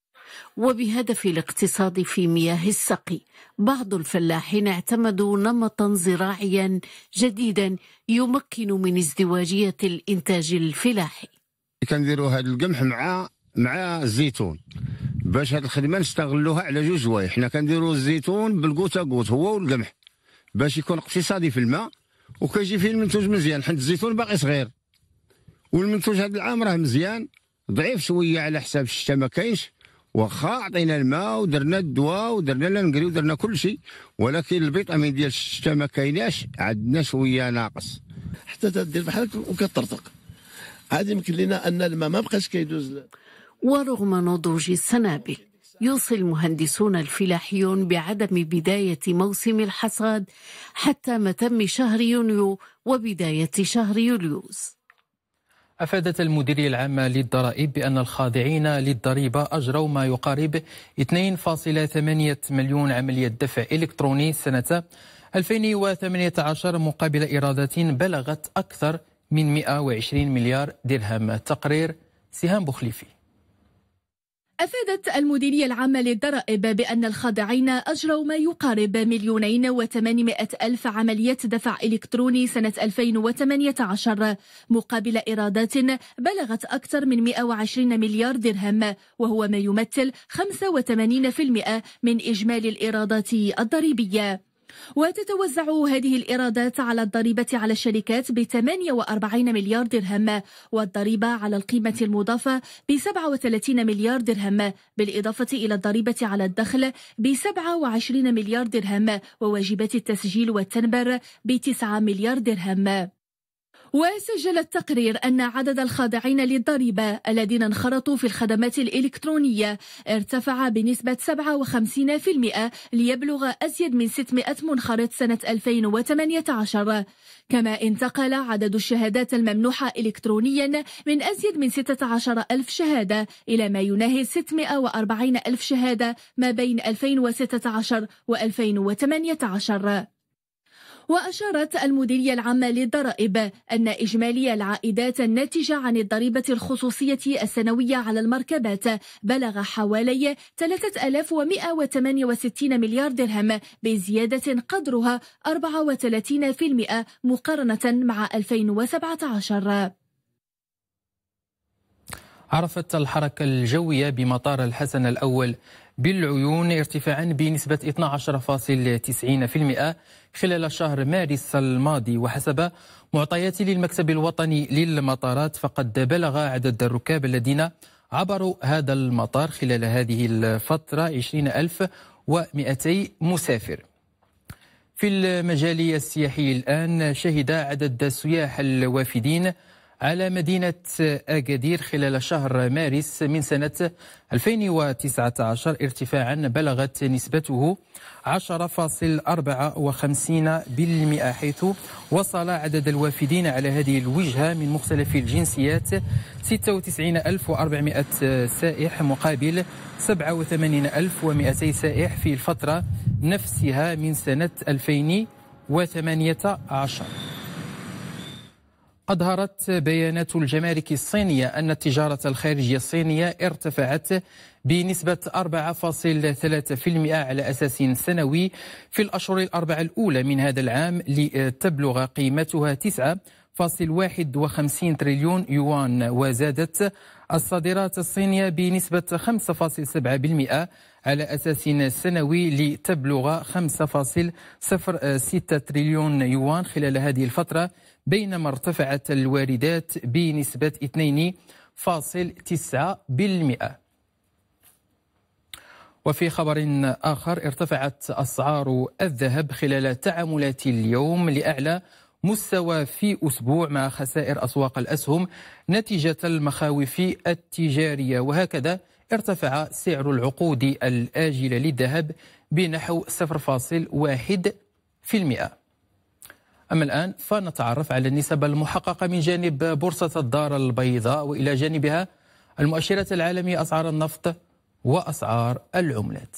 وبهدف الاقتصاد في مياه السقي، بعض الفلاحين اعتمدوا نمطا زراعيا جديدا يمكن من ازدواجية الإنتاج الفلاحي. كنديروا هذا القمح مع مع الزيتون باش هذه الخدمه نستغلوها على جوج جوايع. حنا كنديروا الزيتون بالكوتا كوت هو والقمح باش يكون اقتصادي في الماء وكيجي فيه المنتوج مزيان، حيت الزيتون باقي صغير والمنتوج هذا العام راه مزيان، ضعيف شويه على حساب الشتاء ما كاينش، واخا عطينا الماء ودرنا الدواء ودرنا لانكري ودرنا كل شيء، ولكن الفيتامين ديال الشتاء ما كايناش، عندنا شويه ناقص. حتى تدير بحال وكترطق عاد يمكن لنا ان الماء ما بقاش كيدوز. ورغم نضوج السنابل، يوصي المهندسون الفلاحيون بعدم بداية موسم الحصاد حتى متم شهر يونيو وبداية شهر يوليوز. أفادت المديرية العامة للضرائب بأن الخاضعين للضريبة أجروا ما يقارب اثنين فاصلة ثمانية مليون عملية دفع إلكتروني سنة ألفين وثمانية عشر مقابل إيرادات بلغت أكثر من مئة وعشرين مليار درهم. تقرير سهام بوخليفي. أفادت المديرية العامة للضرائب بأن الخاضعين أجروا ما يقارب مليونين وثمانمائة ألف عملية دفع إلكتروني سنة ألفين وثمانية عشر مقابل إيرادات بلغت أكثر من مئة وعشرين مليار درهم، وهو ما يمثل خمسة وثمانين بالمئة من إجمالي الإيرادات الضريبية. وتتوزع هذه الإيرادات على الضريبة على الشركات ب ثمانية وأربعين مليار درهم، والضريبة على القيمة المضافة ب سبعة وثلاثين مليار درهم، بالإضافة إلى الضريبة على الدخل ب سبعة وعشرين مليار درهم، وواجبات التسجيل والتنبر ب تسعة مليار درهم. وسجل التقرير أن عدد الخاضعين للضريبة الذين انخرطوا في الخدمات الإلكترونية ارتفع بنسبة سبعة وخمسين بالمئة ليبلغ أزيد من ستمائة منخرط سنة ألفين وثمانية عشر. كما انتقل عدد الشهادات الممنوحة إلكترونيا من أزيد من ستة عشر ألف شهادة إلى ما يناهز ستمائة وأربعين ألف شهادة ما بين ألفين وستة عشر وألفين وثمانية عشر. وأشارت المديرية العامة للضرائب أن إجمالي العائدات الناتجة عن الضريبة الخصوصية السنوية على المركبات بلغ حوالي ثلاثة آلاف ومئة وثمانية وستين مليار درهم، بزيادة قدرها أربعة وثلاثين بالمئة مقارنة مع ألفين وسبعة عشر. عرفت الحركة الجوية بمطار الحسن الأول بالعيون ارتفاعا بنسبة اثني عشر فاصلة تسعين بالمئة خلال شهر مارس الماضي، وحسب معطيات للمكتب الوطني للمطارات فقد بلغ عدد الركاب الذين عبروا هذا المطار خلال هذه الفترة عشرين ألف ومئتي مسافر. في المجال السياحي الآن، شهد عدد السياح الوافدين على مدينة أكادير خلال شهر مارس من سنة ألفين وتسعة عشر ارتفاعا بلغت نسبته عشرة فاصلة أربعة وخمسين بالمئة، حيث وصل عدد الوافدين على هذه الوجهة من مختلف الجنسيات ستة وتسعين ألف وأربعمائة سائح مقابل سبعة وثمانين ألف ومئتي سائح في الفترة نفسها من سنة ألفين وثمانية عشر. أظهرت بيانات الجمارك الصينية أن التجارة الخارجية الصينية ارتفعت بنسبة أربعة فاصلة ثلاثة بالمئة على أساس سنوي في الأشهر الأربعة الأولى من هذا العام، لتبلغ قيمتها تسعة فاصلة واحد وخمسين تريليون يوان. وزادت الصادرات الصينية بنسبة خمسة فاصلة سبعة بالمئة على أساس سنوي لتبلغ خمسة فاصلة صفر ستة تريليون يوان خلال هذه الفترة، بينما ارتفعت الواردات بنسبة اثنين فاصلة تسعة بالمئة. وفي خبر آخر، ارتفعت أسعار الذهب خلال تعاملات اليوم لأعلى مستوى في أسبوع مع خسائر أسواق الأسهم نتيجة المخاوف التجارية، وهكذا ارتفع سعر العقود الآجلة للذهب بنحو صفر فاصل واحد بالمئة. أما الآن فنتعرف على النسب المحققة من جانب بورصة الدار البيضاء، وإلى جانبها المؤشرات العالمية، أسعار النفط وأسعار العملات.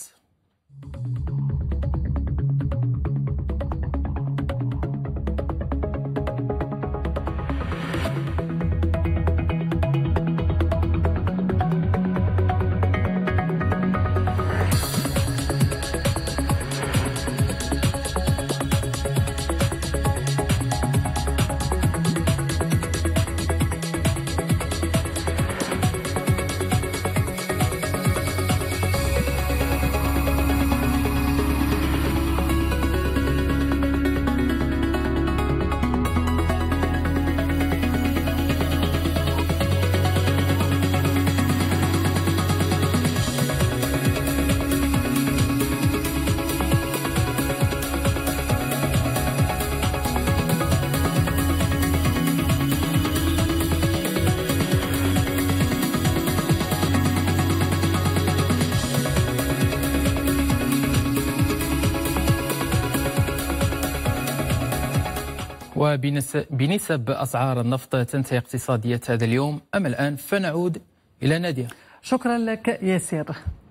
وبنسب أسعار النفط تنتهي اقتصادية هذا اليوم. أما الآن فنعود إلى نادية. شكرا لك ياسر.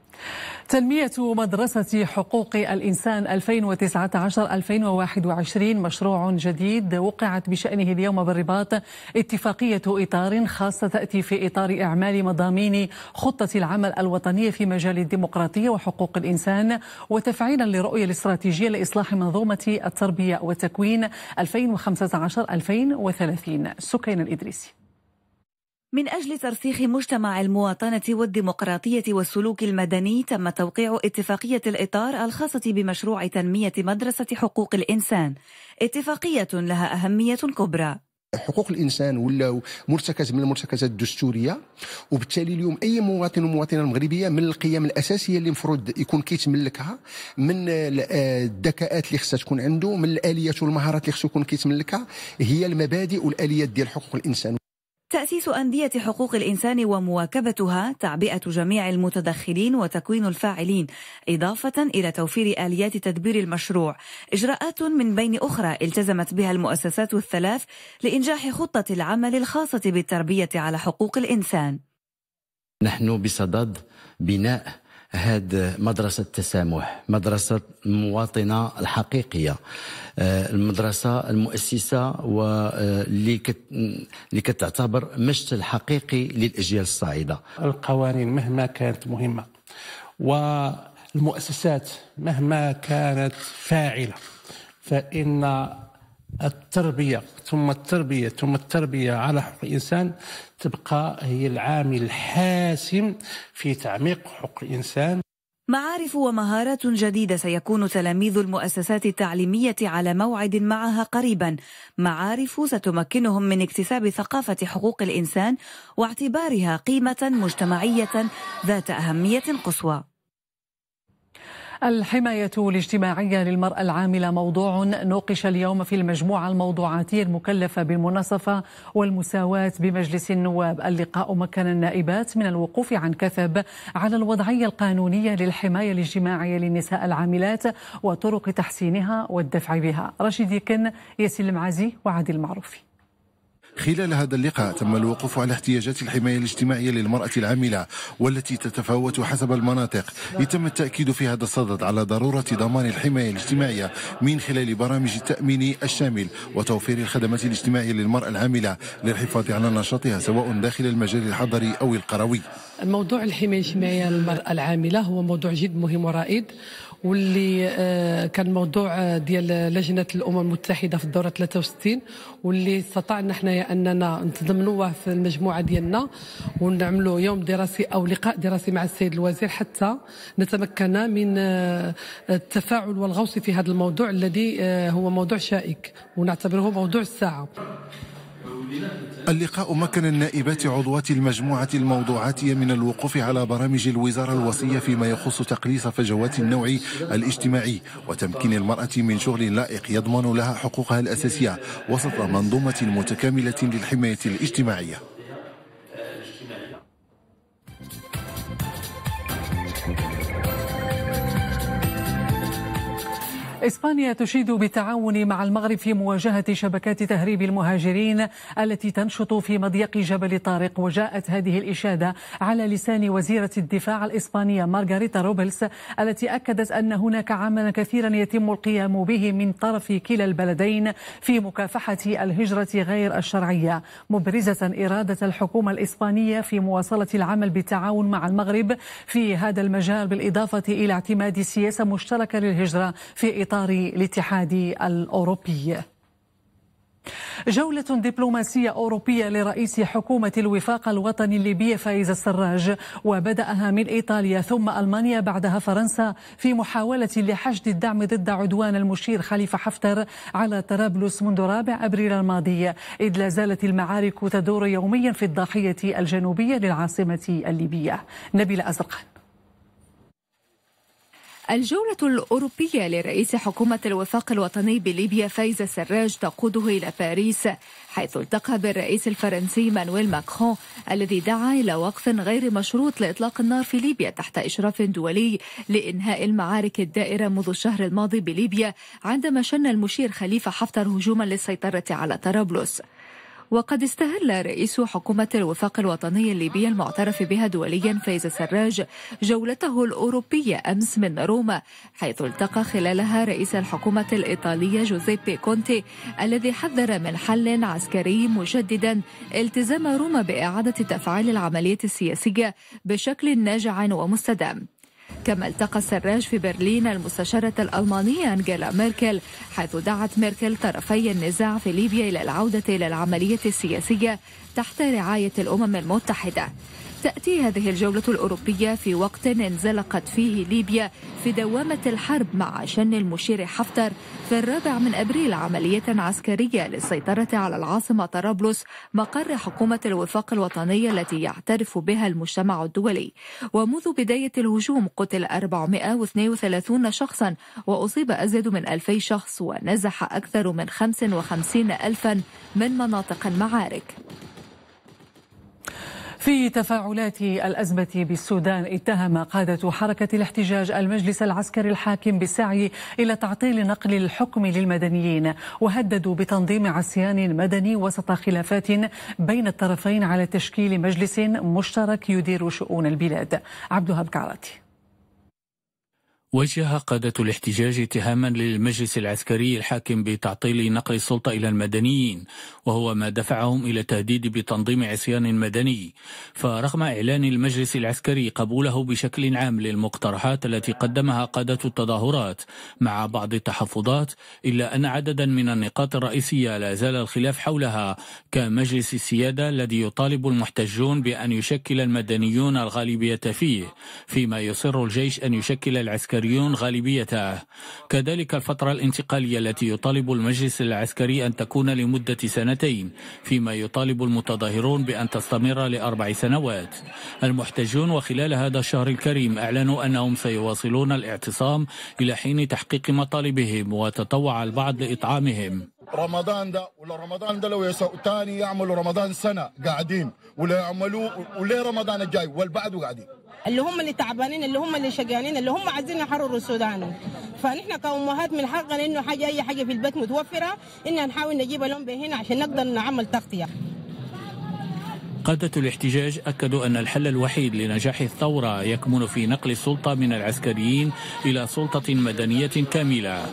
تنمية مدرسة حقوق الإنسان ألفين وتسعة عشر ألفين وواحد وعشرين مشروع جديد وقعت بشأنه اليوم بالرباط اتفاقية إطار خاصة تأتي في إطار إعمال مضامين خطة العمل الوطنية في مجال الديمقراطية وحقوق الإنسان، وتفعيلا لرؤية الاستراتيجية لإصلاح منظومة التربية والتكوين ألفين وخمسة عشر ألفين وثلاثين. سكين الإدريسي. من أجل ترسيخ مجتمع المواطنة والديمقراطية والسلوك المدني تم توقيع اتفاقية الإطار الخاصة بمشروع تنمية مدرسة حقوق الإنسان، اتفاقية لها أهمية كبرى. حقوق الإنسان ولا مرتكز من المرتكزات الدستورية، وبالتالي اليوم أي مواطن ومواطنة مغربية من القيم الأساسية اللي المفروض يكون كيتملكها، من الذكاءات اللي خصها تكون عنده، من الآليات والمهارات اللي خصو يكون كيتملكها، هي المبادئ والآليات ديال حقوق الإنسان. تأسيس أندية حقوق الإنسان ومواكبتها، تعبئة جميع المتدخلين وتكوين الفاعلين، إضافة إلى توفير آليات تدبير المشروع، إجراءات من بين أخرى التزمت بها المؤسسات الثلاث لإنجاح خطة العمل الخاصة بالتربية على حقوق الإنسان. نحن بصدد بناء هذه مدرسة التسامح، مدرسة المواطنة الحقيقية، المدرسة المؤسسة واللي اللي كتعتبر مشتل حقيقي للأجيال الصاعدة. القوانين مهما كانت مهمة والمؤسسات مهما كانت فاعلة، فإن التربية ثم التربية ثم التربية على حقوق الإنسان تبقى هي العامل الحاسم في تعميق حقوق الإنسان. معارف ومهارات جديدة سيكون تلاميذ المؤسسات التعليمية على موعد معها قريبا، معارف ستمكنهم من اكتساب ثقافة حقوق الإنسان واعتبارها قيمة مجتمعية ذات أهمية قصوى. الحماية الاجتماعية للمرأة العاملة موضوع نوقش اليوم في المجموعة الموضوعاتية المكلفة بالمناصفة والمساواة بمجلس النواب. اللقاء مكن النائبات من الوقوف عن كثب على الوضعية القانونية للحماية الاجتماعية للنساء العاملات وطرق تحسينها والدفع بها. رشيد يكن، ياسين المعازي وعادل المعروفي. خلال هذا اللقاء تم الوقوف على احتياجات الحماية الاجتماعية للمرأة العاملة والتي تتفاوت حسب المناطق. يتم التأكيد في هذا الصدد على ضرورة ضمان الحماية الاجتماعية من خلال برامج التأمين الشامل وتوفير الخدمات الاجتماعية للمرأة العاملة للحفاظ على نشاطها سواء داخل المجال الحضري أو القروي. موضوع الحماية الاجتماعية للمرأة العاملة هو موضوع جد مهم ورائد، واللي كان موضوع ديال لجنة الأمم المتحدة في الدورة ثلاثة وستين، واللي استطعنا حنايا أننا نتضمنوه في المجموعة ديالنا ونعملوا يوم دراسي أو لقاء دراسي مع السيد الوزير حتى نتمكن من التفاعل والغوص في هذا الموضوع الذي هو موضوع شائك ونعتبره موضوع الساعة. اللقاء مكن النائبات عضوات المجموعة الموضوعاتية من الوقوف على برامج الوزارة الوصية فيما يخص تقليص فجوات النوع الاجتماعي وتمكين المرأة من شغل لائق يضمن لها حقوقها الأساسية وسط منظومة متكاملة للحماية الاجتماعية. إسبانيا تشيد بالتعاون مع المغرب في مواجهة شبكات تهريب المهاجرين التي تنشط في مضيق جبل طارق. وجاءت هذه الإشادة على لسان وزيرة الدفاع الإسبانية مارغاريتا روبلس، التي أكدت أن هناك عملا كثيرا يتم القيام به من طرف كلا البلدين في مكافحة الهجرة غير الشرعية، مبرزة إرادة الحكومة الإسبانية في مواصلة العمل بالتعاون مع المغرب في هذا المجال، بالإضافة إلى اعتماد سياسة مشتركة للهجرة في إطار الاتحاد الأوروبي. جولة دبلوماسية أوروبية لرئيس حكومة الوفاق الوطني الليبي فايز السراج، وبدأها من إيطاليا ثم ألمانيا بعدها فرنسا، في محاولة لحشد الدعم ضد عدوان المشير خليفة حفتر على طرابلس منذ رابع أبريل الماضي، إذ لا زالت المعارك تدور يوميا في الضاحية الجنوبية للعاصمة الليبية. نبيلة أزرقان. الجولة الأوروبية لرئيس حكومة الوفاق الوطني بليبيا فايز السراج تقوده إلى باريس، حيث التقى بالرئيس الفرنسي مانويل ماكرون الذي دعا إلى وقف غير مشروط لإطلاق النار في ليبيا تحت إشراف دولي لإنهاء المعارك الدائرة منذ الشهر الماضي بليبيا، عندما شن المشير خليفة حفتر هجوما للسيطرة على طرابلس. وقد استهل رئيس حكومة الوفاق الوطني الليبي المعترف بها دوليا فايز السراج جولته الأوروبية أمس من روما، حيث التقى خلالها رئيس الحكومة الإيطالية جوزيبي كونتي الذي حذر من حل عسكري، مجددا التزام روما بإعادة تفعيل العملية السياسية بشكل ناجع ومستدام. كما التقى السراج في برلين المستشارة الألمانية أنجيلا ميركل، حيث دعت ميركل طرفي النزاع في ليبيا إلى العودة إلى العملية السياسية تحت رعاية الأمم المتحدة. تأتي هذه الجولة الأوروبية في وقت انزلقت فيه ليبيا في دوامة الحرب مع شن المشير حفتر في الرابع من أبريل عملية عسكرية للسيطرة على العاصمة طرابلس مقر حكومة الوفاق الوطني التي يعترف بها المجتمع الدولي. ومنذ بداية الهجوم قتل أربعمائة واثنين وثلاثين شخصا وأصيب أزيد من ألفي شخص، ونزح أكثر من خمسة وخمسين ألفا من مناطق المعارك. في تفاعلات الأزمة بالسودان، اتهم قادة حركة الاحتجاج المجلس العسكري الحاكم بالسعي إلى تعطيل نقل الحكم للمدنيين، وهددوا بتنظيم عصيان مدني وسط خلافات بين الطرفين على تشكيل مجلس مشترك يدير شؤون البلاد. عبد الوهاب كعراتي. وجه قادة الاحتجاج اتهاما للمجلس العسكري الحاكم بتعطيل نقل السلطة إلى المدنيين، وهو ما دفعهم إلى التهديد بتنظيم عصيان مدني. فرغم إعلان المجلس العسكري قبوله بشكل عام للمقترحات التي قدمها قادة التظاهرات مع بعض التحفظات، إلا أن عددا من النقاط الرئيسية لا زال الخلاف حولها، كمجلس السيادة الذي يطالب المحتجون بأن يشكل المدنيون الغالبية فيه، فيما يصر الجيش أن يشكل العسكري غالبيته. كذلك الفترة الانتقالية التي يطالب المجلس العسكري أن تكون لمدة سنتين، فيما يطالب المتظاهرون بأن تستمر لأربع سنوات. المحتجون وخلال هذا الشهر الكريم أعلنوا أنهم سيواصلون الاعتصام إلى حين تحقيق مطالبهم، وتطوع البعض لإطعامهم. رمضان ده ولا رمضان ده لو يسوء تاني يعملوا رمضان سنة قاعدين، ولا يعملوا وليه رمضان الجاي والبعده قاعدين، اللي هم اللي تعبانين، اللي هم اللي شقيانين، اللي هم عايزين يحرروا السودان. فنحن كأمهات من حقنا انه حاجه اي حاجه في البيت متوفره ان نحاول نجيبها لهم بهنا عشان نقدر نعمل تغطيه. قادة الاحتجاج أكدوا أن الحل الوحيد لنجاح الثورة يكمن في نقل السلطة من العسكريين إلى سلطة مدنية كاملة.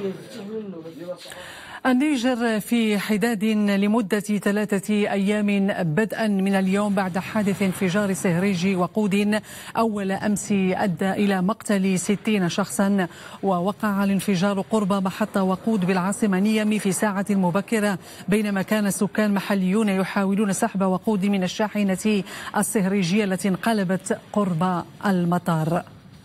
النيجر في حداد لمدة ثلاثة أيام بدءا من اليوم بعد حادث انفجار سهريج وقود أول أمس أدى إلى مقتل ستين شخصا. ووقع الانفجار قرب محطة وقود بالعاصمة نيامي في ساعة مبكرة، بينما كان السكان محليون يحاولون سحب وقود من الشاحنة السهريجية التي انقلبت قرب المطار.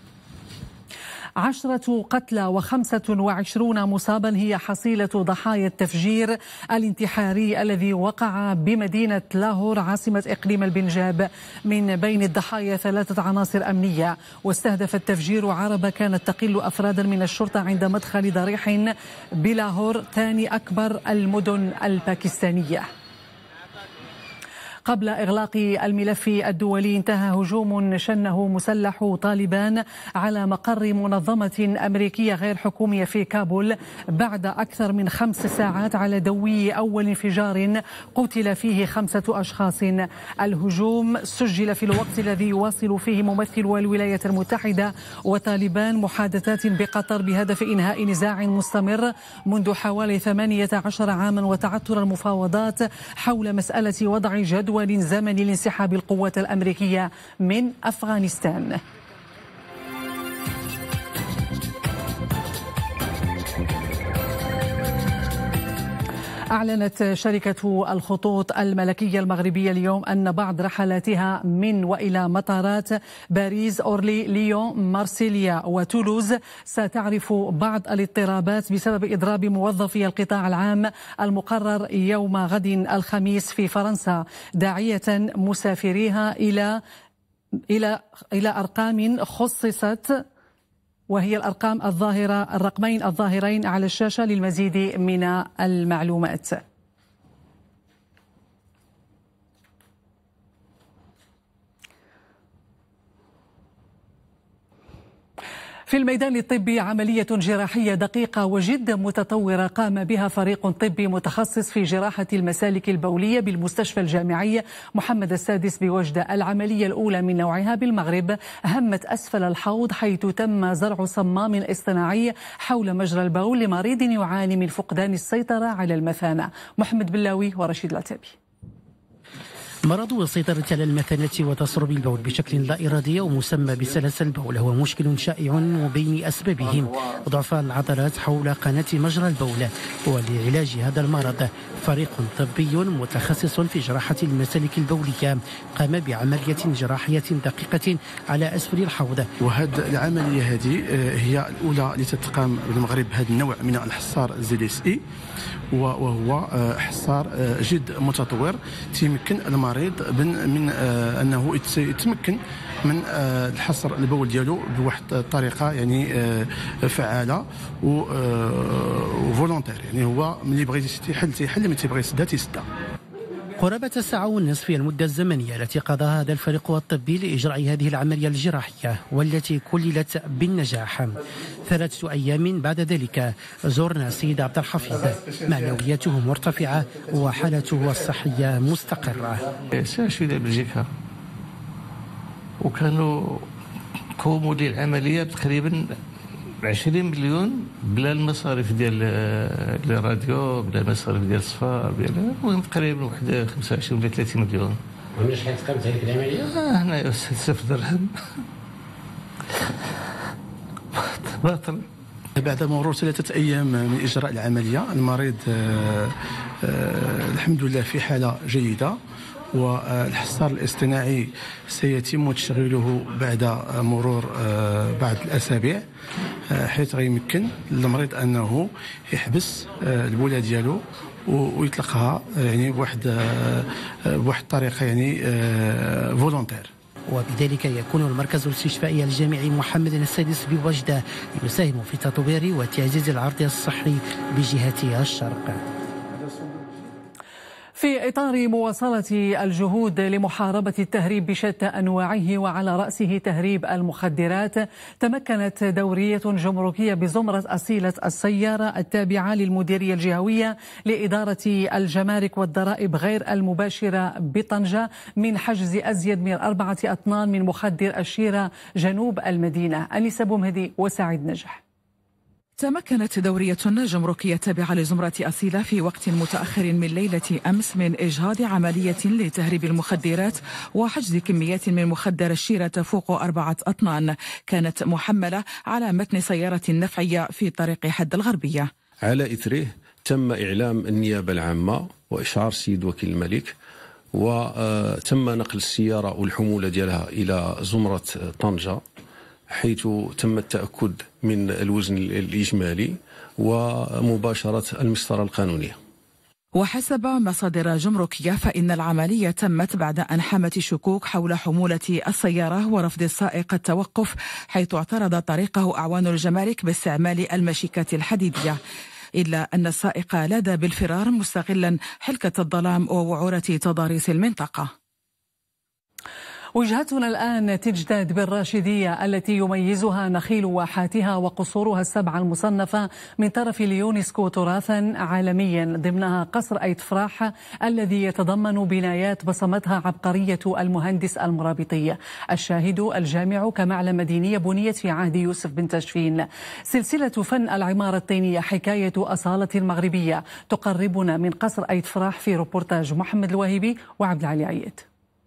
عشرة قتلى وخمسة وعشرون مصابا هي حصيلة ضحايا التفجير الانتحاري الذي وقع بمدينة لاهور عاصمة إقليم البنجاب. من بين الضحايا ثلاثة عناصر أمنية، واستهدف التفجير عربة كانت تقل أفرادا من الشرطة عند مدخل ضريح بلاهور، ثاني أكبر المدن الباكستانية. قبل إغلاق الملف الدولي، انتهى هجوم شنه مسلح طالبان على مقر منظمة أمريكية غير حكومية في كابول بعد أكثر من خمس ساعات على دوي أول انفجار قتل فيه خمسة أشخاص. الهجوم سجل في الوقت الذي يواصل فيه ممثل الولايات المتحدة وطالبان محادثات بقطر بهدف إنهاء نزاع مستمر منذ حوالي ثمانية عشر عاما، وتعثر المفاوضات حول مسألة وضع جدول زمني لانسحاب القوات الأمريكية من أفغانستان. أعلنت شركة الخطوط الملكية المغربية اليوم أن بعض رحلاتها من وإلى مطارات باريس، أورلي، ليون، مارسيليا وتولوز ستعرف بعض الاضطرابات بسبب إضراب موظفي القطاع العام المقرر يوم غد الخميس في فرنسا، داعية مسافريها إلى إلى إلى أرقام خصصت، وهي الأرقام الظاهرة الرقمين الظاهرين على الشاشة للمزيد من المعلومات. في الميدان الطبي عملية جراحية دقيقة وجدا متطورة قام بها فريق طبي متخصص في جراحة المسالك البولية بالمستشفى الجامعي محمد السادس بوجدة. العملية الأولى من نوعها بالمغرب همت أسفل الحوض، حيث تم زرع صمام اصطناعي حول مجرى البول لمريض يعاني من فقدان السيطرة على المثانة. محمد بلاوي ورشيد العتابي. مرض السيطرة على المثانة وتسرب البول بشكل لا إرادي ومسمى بسلس البول هو مشكل شائع، وبين أسبابهم ضعف العضلات حول قناة مجرى البول. ولعلاج هذا المرض فريق طبي متخصص في جراحة المسالك البولية قام بعملية جراحية دقيقة على أسفل الحوض. وهذه العملية هذه هي الأولى لتتقام بالمغرب هذا النوع من الحصار زد اس اي، وهو حصار جد متطور تيمكن المريض من انه يتمكن من الحصر البول ديالو بواحد الطريقه يعني فعاله وفولونتير، يعني هو ملي بغى يحل تيحل، ملي تيبغي يسدها تيسدها. قرابة الساعة والنصف المدة الزمنية التي قضاها هذا الفريق الطبي لإجراء هذه العملية الجراحية والتي كللت بالنجاح. ثلاثة أيام بعد ذلك زرنا السيد عبد الحفيظ، معنوياته مرتفعة وحالته الصحية مستقرة. سافرت إلى بلجيكا وكانوا قوموا لي العملية تقريبا عشرين مليون بلا المصاريف ديال الراديو، بلا المصاريف ديال الصفا، بلا المهم تقريبا واحد خمسة وعشرين ولا ثلاثين مليون. ومن شحال تقامت هذيك العملية؟ آه هنايا ستة درهم. باطل. بعد مرور ثلاثة أيام من إجراء العملية المريض آه آه الحمد لله في حالة جيدة، والحصار الاصطناعي سيتم تشغيله بعد مرور بعض الأسابيع، حيث غيمكن للمريض أنه يحبس البولة ديالو ويطلقها يعني بواحد بواحد الطريقة يعني فولونتير. وبذلك يكون المركز الاستشفائي الجامعي محمد السادس بوجدة يساهم في تطوير وتعزيز العرض الصحي بجهة الشرق. في إطار مواصلة الجهود لمحاربة التهريب بشتى أنواعه وعلى رأسه تهريب المخدرات، تمكنت دورية جمركية بزمرة أصيلة السيارة التابعة للمديرية الجهوية لإدارة الجمارك والضرائب غير المباشرة بطنجة من حجز أزيد من أربعة أطنان من مخدر الشيرة جنوب المدينة. أنيسة بومهدي وسعيد نجح. تمكنت دورية جمركية تابعة لزمرة أصيلة في وقت متأخر من ليلة أمس من إجهاض عملية لتهريب المخدرات وحجز كميات من مخدر الشيرة تفوق أربعة أطنان كانت محملة على متن سيارة نفعية في طريق حد الغربية. على إثره تم إعلام النيابة العامة وإشعار السيد وكيل الملك، وتم نقل السيارة والحمولة ديالها إلى زمرة طنجة، حيث تم التأكد من الوزن الإجمالي ومباشرة المسطرة القانونية. وحسب مصادر جمركية فإن العملية تمت بعد أن حمت شكوك حول حمولة السيارة ورفض السائق التوقف، حيث اعترض طريقه أعوان الجمارك باستعمال المشيكات الحديدية. إلا أن السائق لاذ بالفرار مستغلا حلكة الظلام ووعورة تضاريس المنطقة. وجهتنا الآن تجداد بالراشدية التي يميزها نخيل واحاتها وقصورها السبعة المصنفة من طرف اليونسكو تراثا عالميا، ضمنها قصر أيت فراح الذي يتضمن بنايات بصمتها عبقرية المهندس المرابطي الشاهد الجامع كمعلم دينية بنيت في عهد يوسف بن تشفين. سلسلة فن العمارة الطينية حكاية أصالة المغربية تقربنا من قصر أيت فراح في روبورتاج محمد الواهبي وعبد العلي عيد.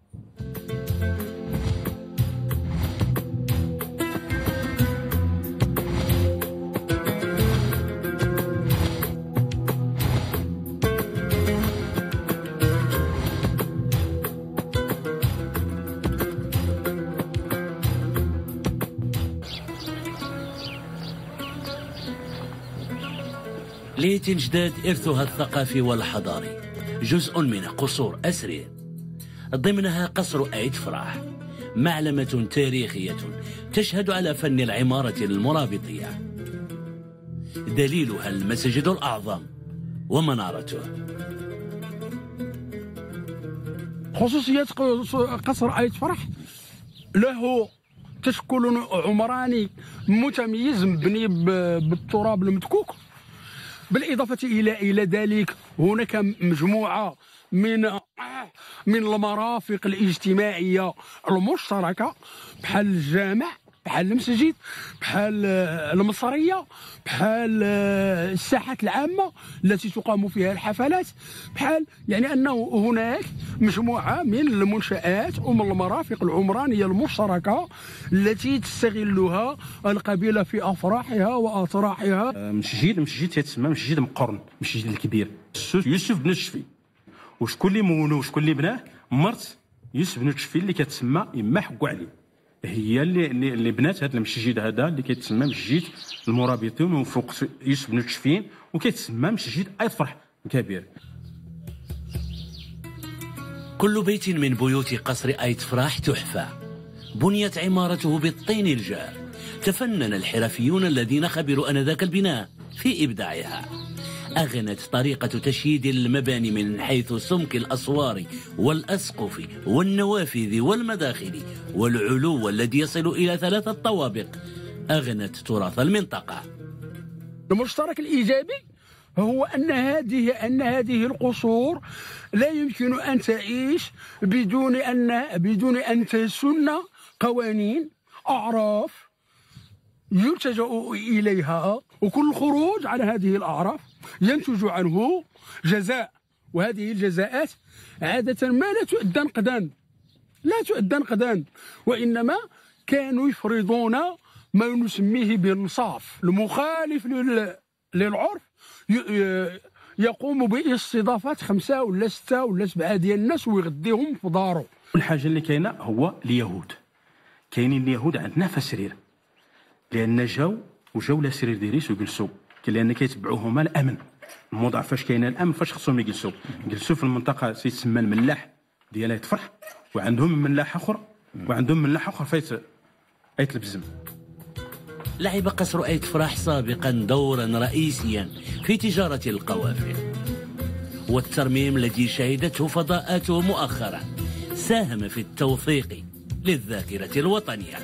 لتجداد إرثها الثقافي والحضاري جزء منه قصور أثرية، ضمنها قصر أيت فراح، معلمة تاريخية تشهد على فن العمارة المرابطية، دليلها المسجد الأعظم ومنارته. خصوصيات قصر أيت فراح له تشكل عمراني متميز مبني بالتراب المدكوك، بالإضافة إلى إلى ذلك هناك مجموعة من من المرافق الاجتماعية المشتركة بحال الجامع، بحال المسجد، بحال المصرية، بحال الساحات العامة التي تقام فيها الحفلات، بحال يعني أنه هناك مجموعة من المنشآت ومن المرافق العمرانية المشتركة التي تستغلها القبيلة في أفراحها وأطراحها. مسجد مسجد تسمى مسجد مقرن، مسجد الكبير يوسف بن تشفي، وشكون اللي مولو وشكون اللي بناه؟ مرت يوسف بن تشفي اللي كتسمى يما حكوا عليه، هي اللي اللي بنات هذا المسجد هذا اللي كيتسمى مسجد المرابطين وفوق يوسف بن تشفين، وكيتسمى مسجد أيت فراح كبير. كل بيت من بيوت قصر أيت فراح تحفة، بنيت عمارته بالطين الجار، تفنن الحرفيون الذين خبروا آنذاك البناء في إبداعها. أغنت طريقة تشييد المباني من حيث سمك الأسوار والأسقف والنوافذ والمداخل والعلو الذي يصل إلى ثلاثة طوابق، أغنت تراث المنطقة. المشترك الإيجابي هو أن هذه أن هذه القصور لا يمكن أن تعيش بدون أن بدون أن تسن قوانين أعراف يلتجأ إليها، وكل خروج على هذه الأعراف ينتج عنه جزاء، وهذه الجزاءات عادة ما لا تؤدى نقدا لا تؤدى نقدا وإنما كانوا يفرضون ما نسميه بالنصاف المخالف للعرف، يقوم باستضافة خمسة ولا ستة ولا سبعة ديال الناس ويغديهم في دارو. الحاجة اللي كاينة هو اليهود، كاينين اليهود عندنا في السرير، لأن جاو وجاو لا سرير ديريس وجلسوا، لأن كيتبعوهما الأمن. الموضوع فاش كاين الأمن فاش خصهم يجلسوا، جلسوا في المنطقة تسمى الملاح ديال أيت فراح، وعندهم ملاح آخر وعندهم ملاح آخر فايت أيت البزم. لعب قصر أيت فراح سابقا دورا رئيسيا في تجارة القوافل، والترميم الذي شهدته فضاءاته مؤخرا ساهم في التوثيق للذاكرة الوطنية.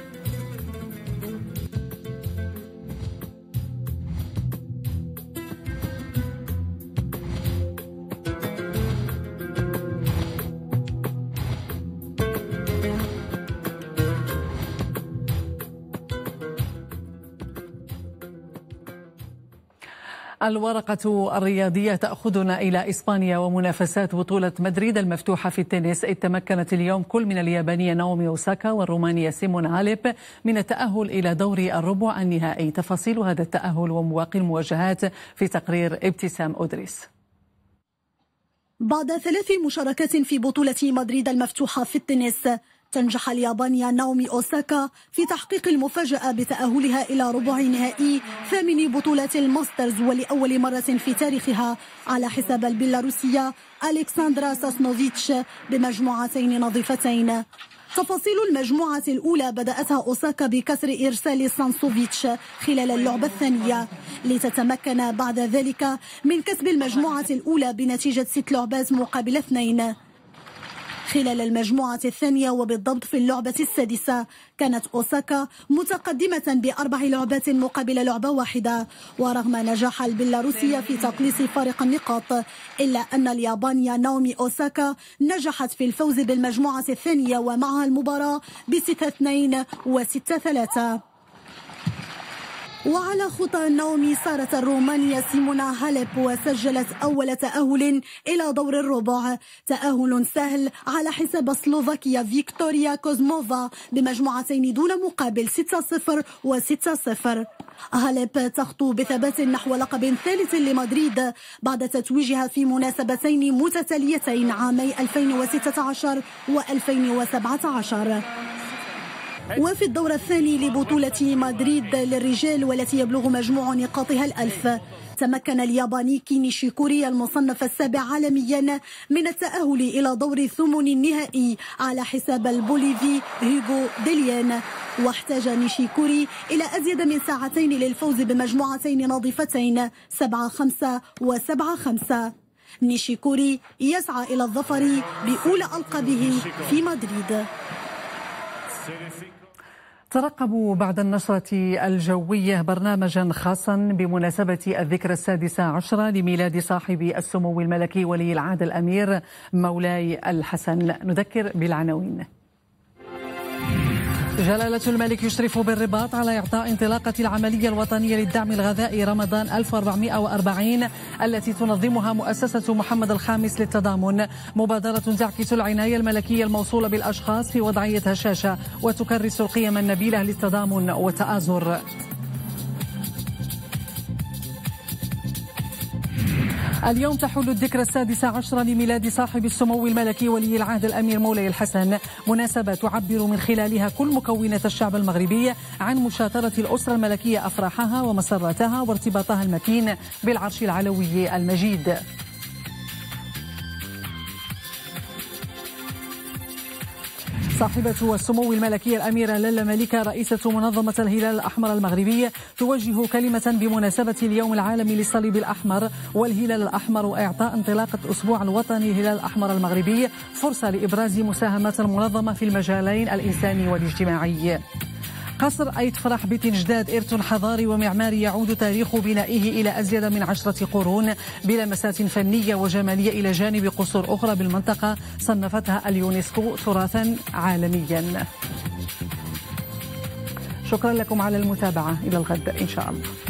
الورقة الرياضية تأخذنا إلى إسبانيا ومنافسات بطولة مدريد المفتوحة في التنس. إذ تمكنت اليوم كل من اليابانية ناومي أوساكا والرومانية سيمون هاليب من التأهل إلى دور الربع النهائي. تفاصيل هذا التأهل ومواقع المواجهات في تقرير ابتسام أدريس. بعد ثلاث مشاركات في بطولة مدريد المفتوحة في التنس، تنجح اليابانية ناومي أوساكا في تحقيق المفاجأة بتأهلها إلى ربع نهائي ثامن بطولات الماسترز ولأول مرة في تاريخها على حساب البيلاروسية ألكساندرا ساسنوفيتش بمجموعتين نظيفتين. تفاصيل المجموعة الأولى بدأتها أوساكا بكسر إرسال سانسوفيتش خلال اللعبة الثانية، لتتمكن بعد ذلك من كسب المجموعة الأولى بنتيجة ست لعبات مقابل اثنين. خلال المجموعة الثانية وبالضبط في اللعبة السادسة كانت أوساكا متقدمة بأربع لعبات مقابل لعبة واحدة، ورغم نجاح البيلاروسية في تقليص فارق النقاط إلا أن اليابانية ناومي أوساكا نجحت في الفوز بالمجموعة الثانية ومعها المباراة بستة اثنين وستة ثلاثة. وعلى خطى ناومي صارت الرومانية سيمونا هاليب وسجلت أول تأهل إلى دور الربع، تأهل سهل على حساب سلوفاكيا فيكتوريا كوزموفا بمجموعتين دون مقابل ستة صفر وستة صفر. هاليب تخطو بثبات نحو لقب ثالث لمدريد بعد تتويجها في مناسبتين متتاليتين عامي ألفين وستة عشر وألفين وسبعة عشر. وفي الدور الثاني لبطولة مدريد للرجال والتي يبلغ مجموع نقاطها الألف، تمكن الياباني كي نيشيكوري المصنف السابع عالميا من التأهل إلى دور الثمن النهائي على حساب البوليفي هيغو ديليان، واحتاج نيشيكوري إلى أزيد من ساعتين للفوز بمجموعتين نظيفتين سبعة خمسة وسبعة خمسة. نيشيكوري يسعى إلى الظفر بأولى ألقابه في مدريد. ترقبوا بعد النشرة الجوية برنامجا خاصا بمناسبة الذكرى السادسة عشرة لميلاد صاحب السمو الملكي ولي العهد الأمير مولاي الحسن. نذكر بالعناوين. جلالة الملك يشرف بالرباط على إعطاء انطلاقة العملية الوطنية للدعم الغذائي رمضان ألف وأربعمائة وأربعين التي تنظمها مؤسسة محمد الخامس للتضامن، مبادرة تعكس العناية الملكية الموصولة بالأشخاص في وضعية هشاشة وتكرس القيم النبيلة للتضامن والتآزر. اليوم تحل الذكرى السادسة عشرة لميلاد صاحب السمو الملكي ولي العهد الأمير مولاي الحسن، مناسبة تعبر من خلالها كل مكونات الشعب المغربي عن مشاطرة الأسرة الملكية أفراحها ومسراتها وارتباطها المتين بالعرش العلوي المجيد. صاحبة السمو الملكية الأميرة لالا مليكة رئيسة منظمة الهلال الأحمر المغربي توجه كلمة بمناسبة اليوم العالمي للصليب الأحمر والهلال الأحمر وإعطاء انطلاقة أسبوع الوطني الهلال الأحمر المغربي، فرصة لإبراز مساهمات المنظمة في المجالين الإنساني والاجتماعي. قصر أيت فرح بتنجداد إرث حضاري ومعماري يعود تاريخ بنائه إلى أزيد من عشرة قرون بلمسات فنية وجمالية إلى جانب قصور أخرى بالمنطقة صنفتها اليونسكو تراثا عالميا. شكرا لكم على المتابعة، إلى الغد إن شاء الله.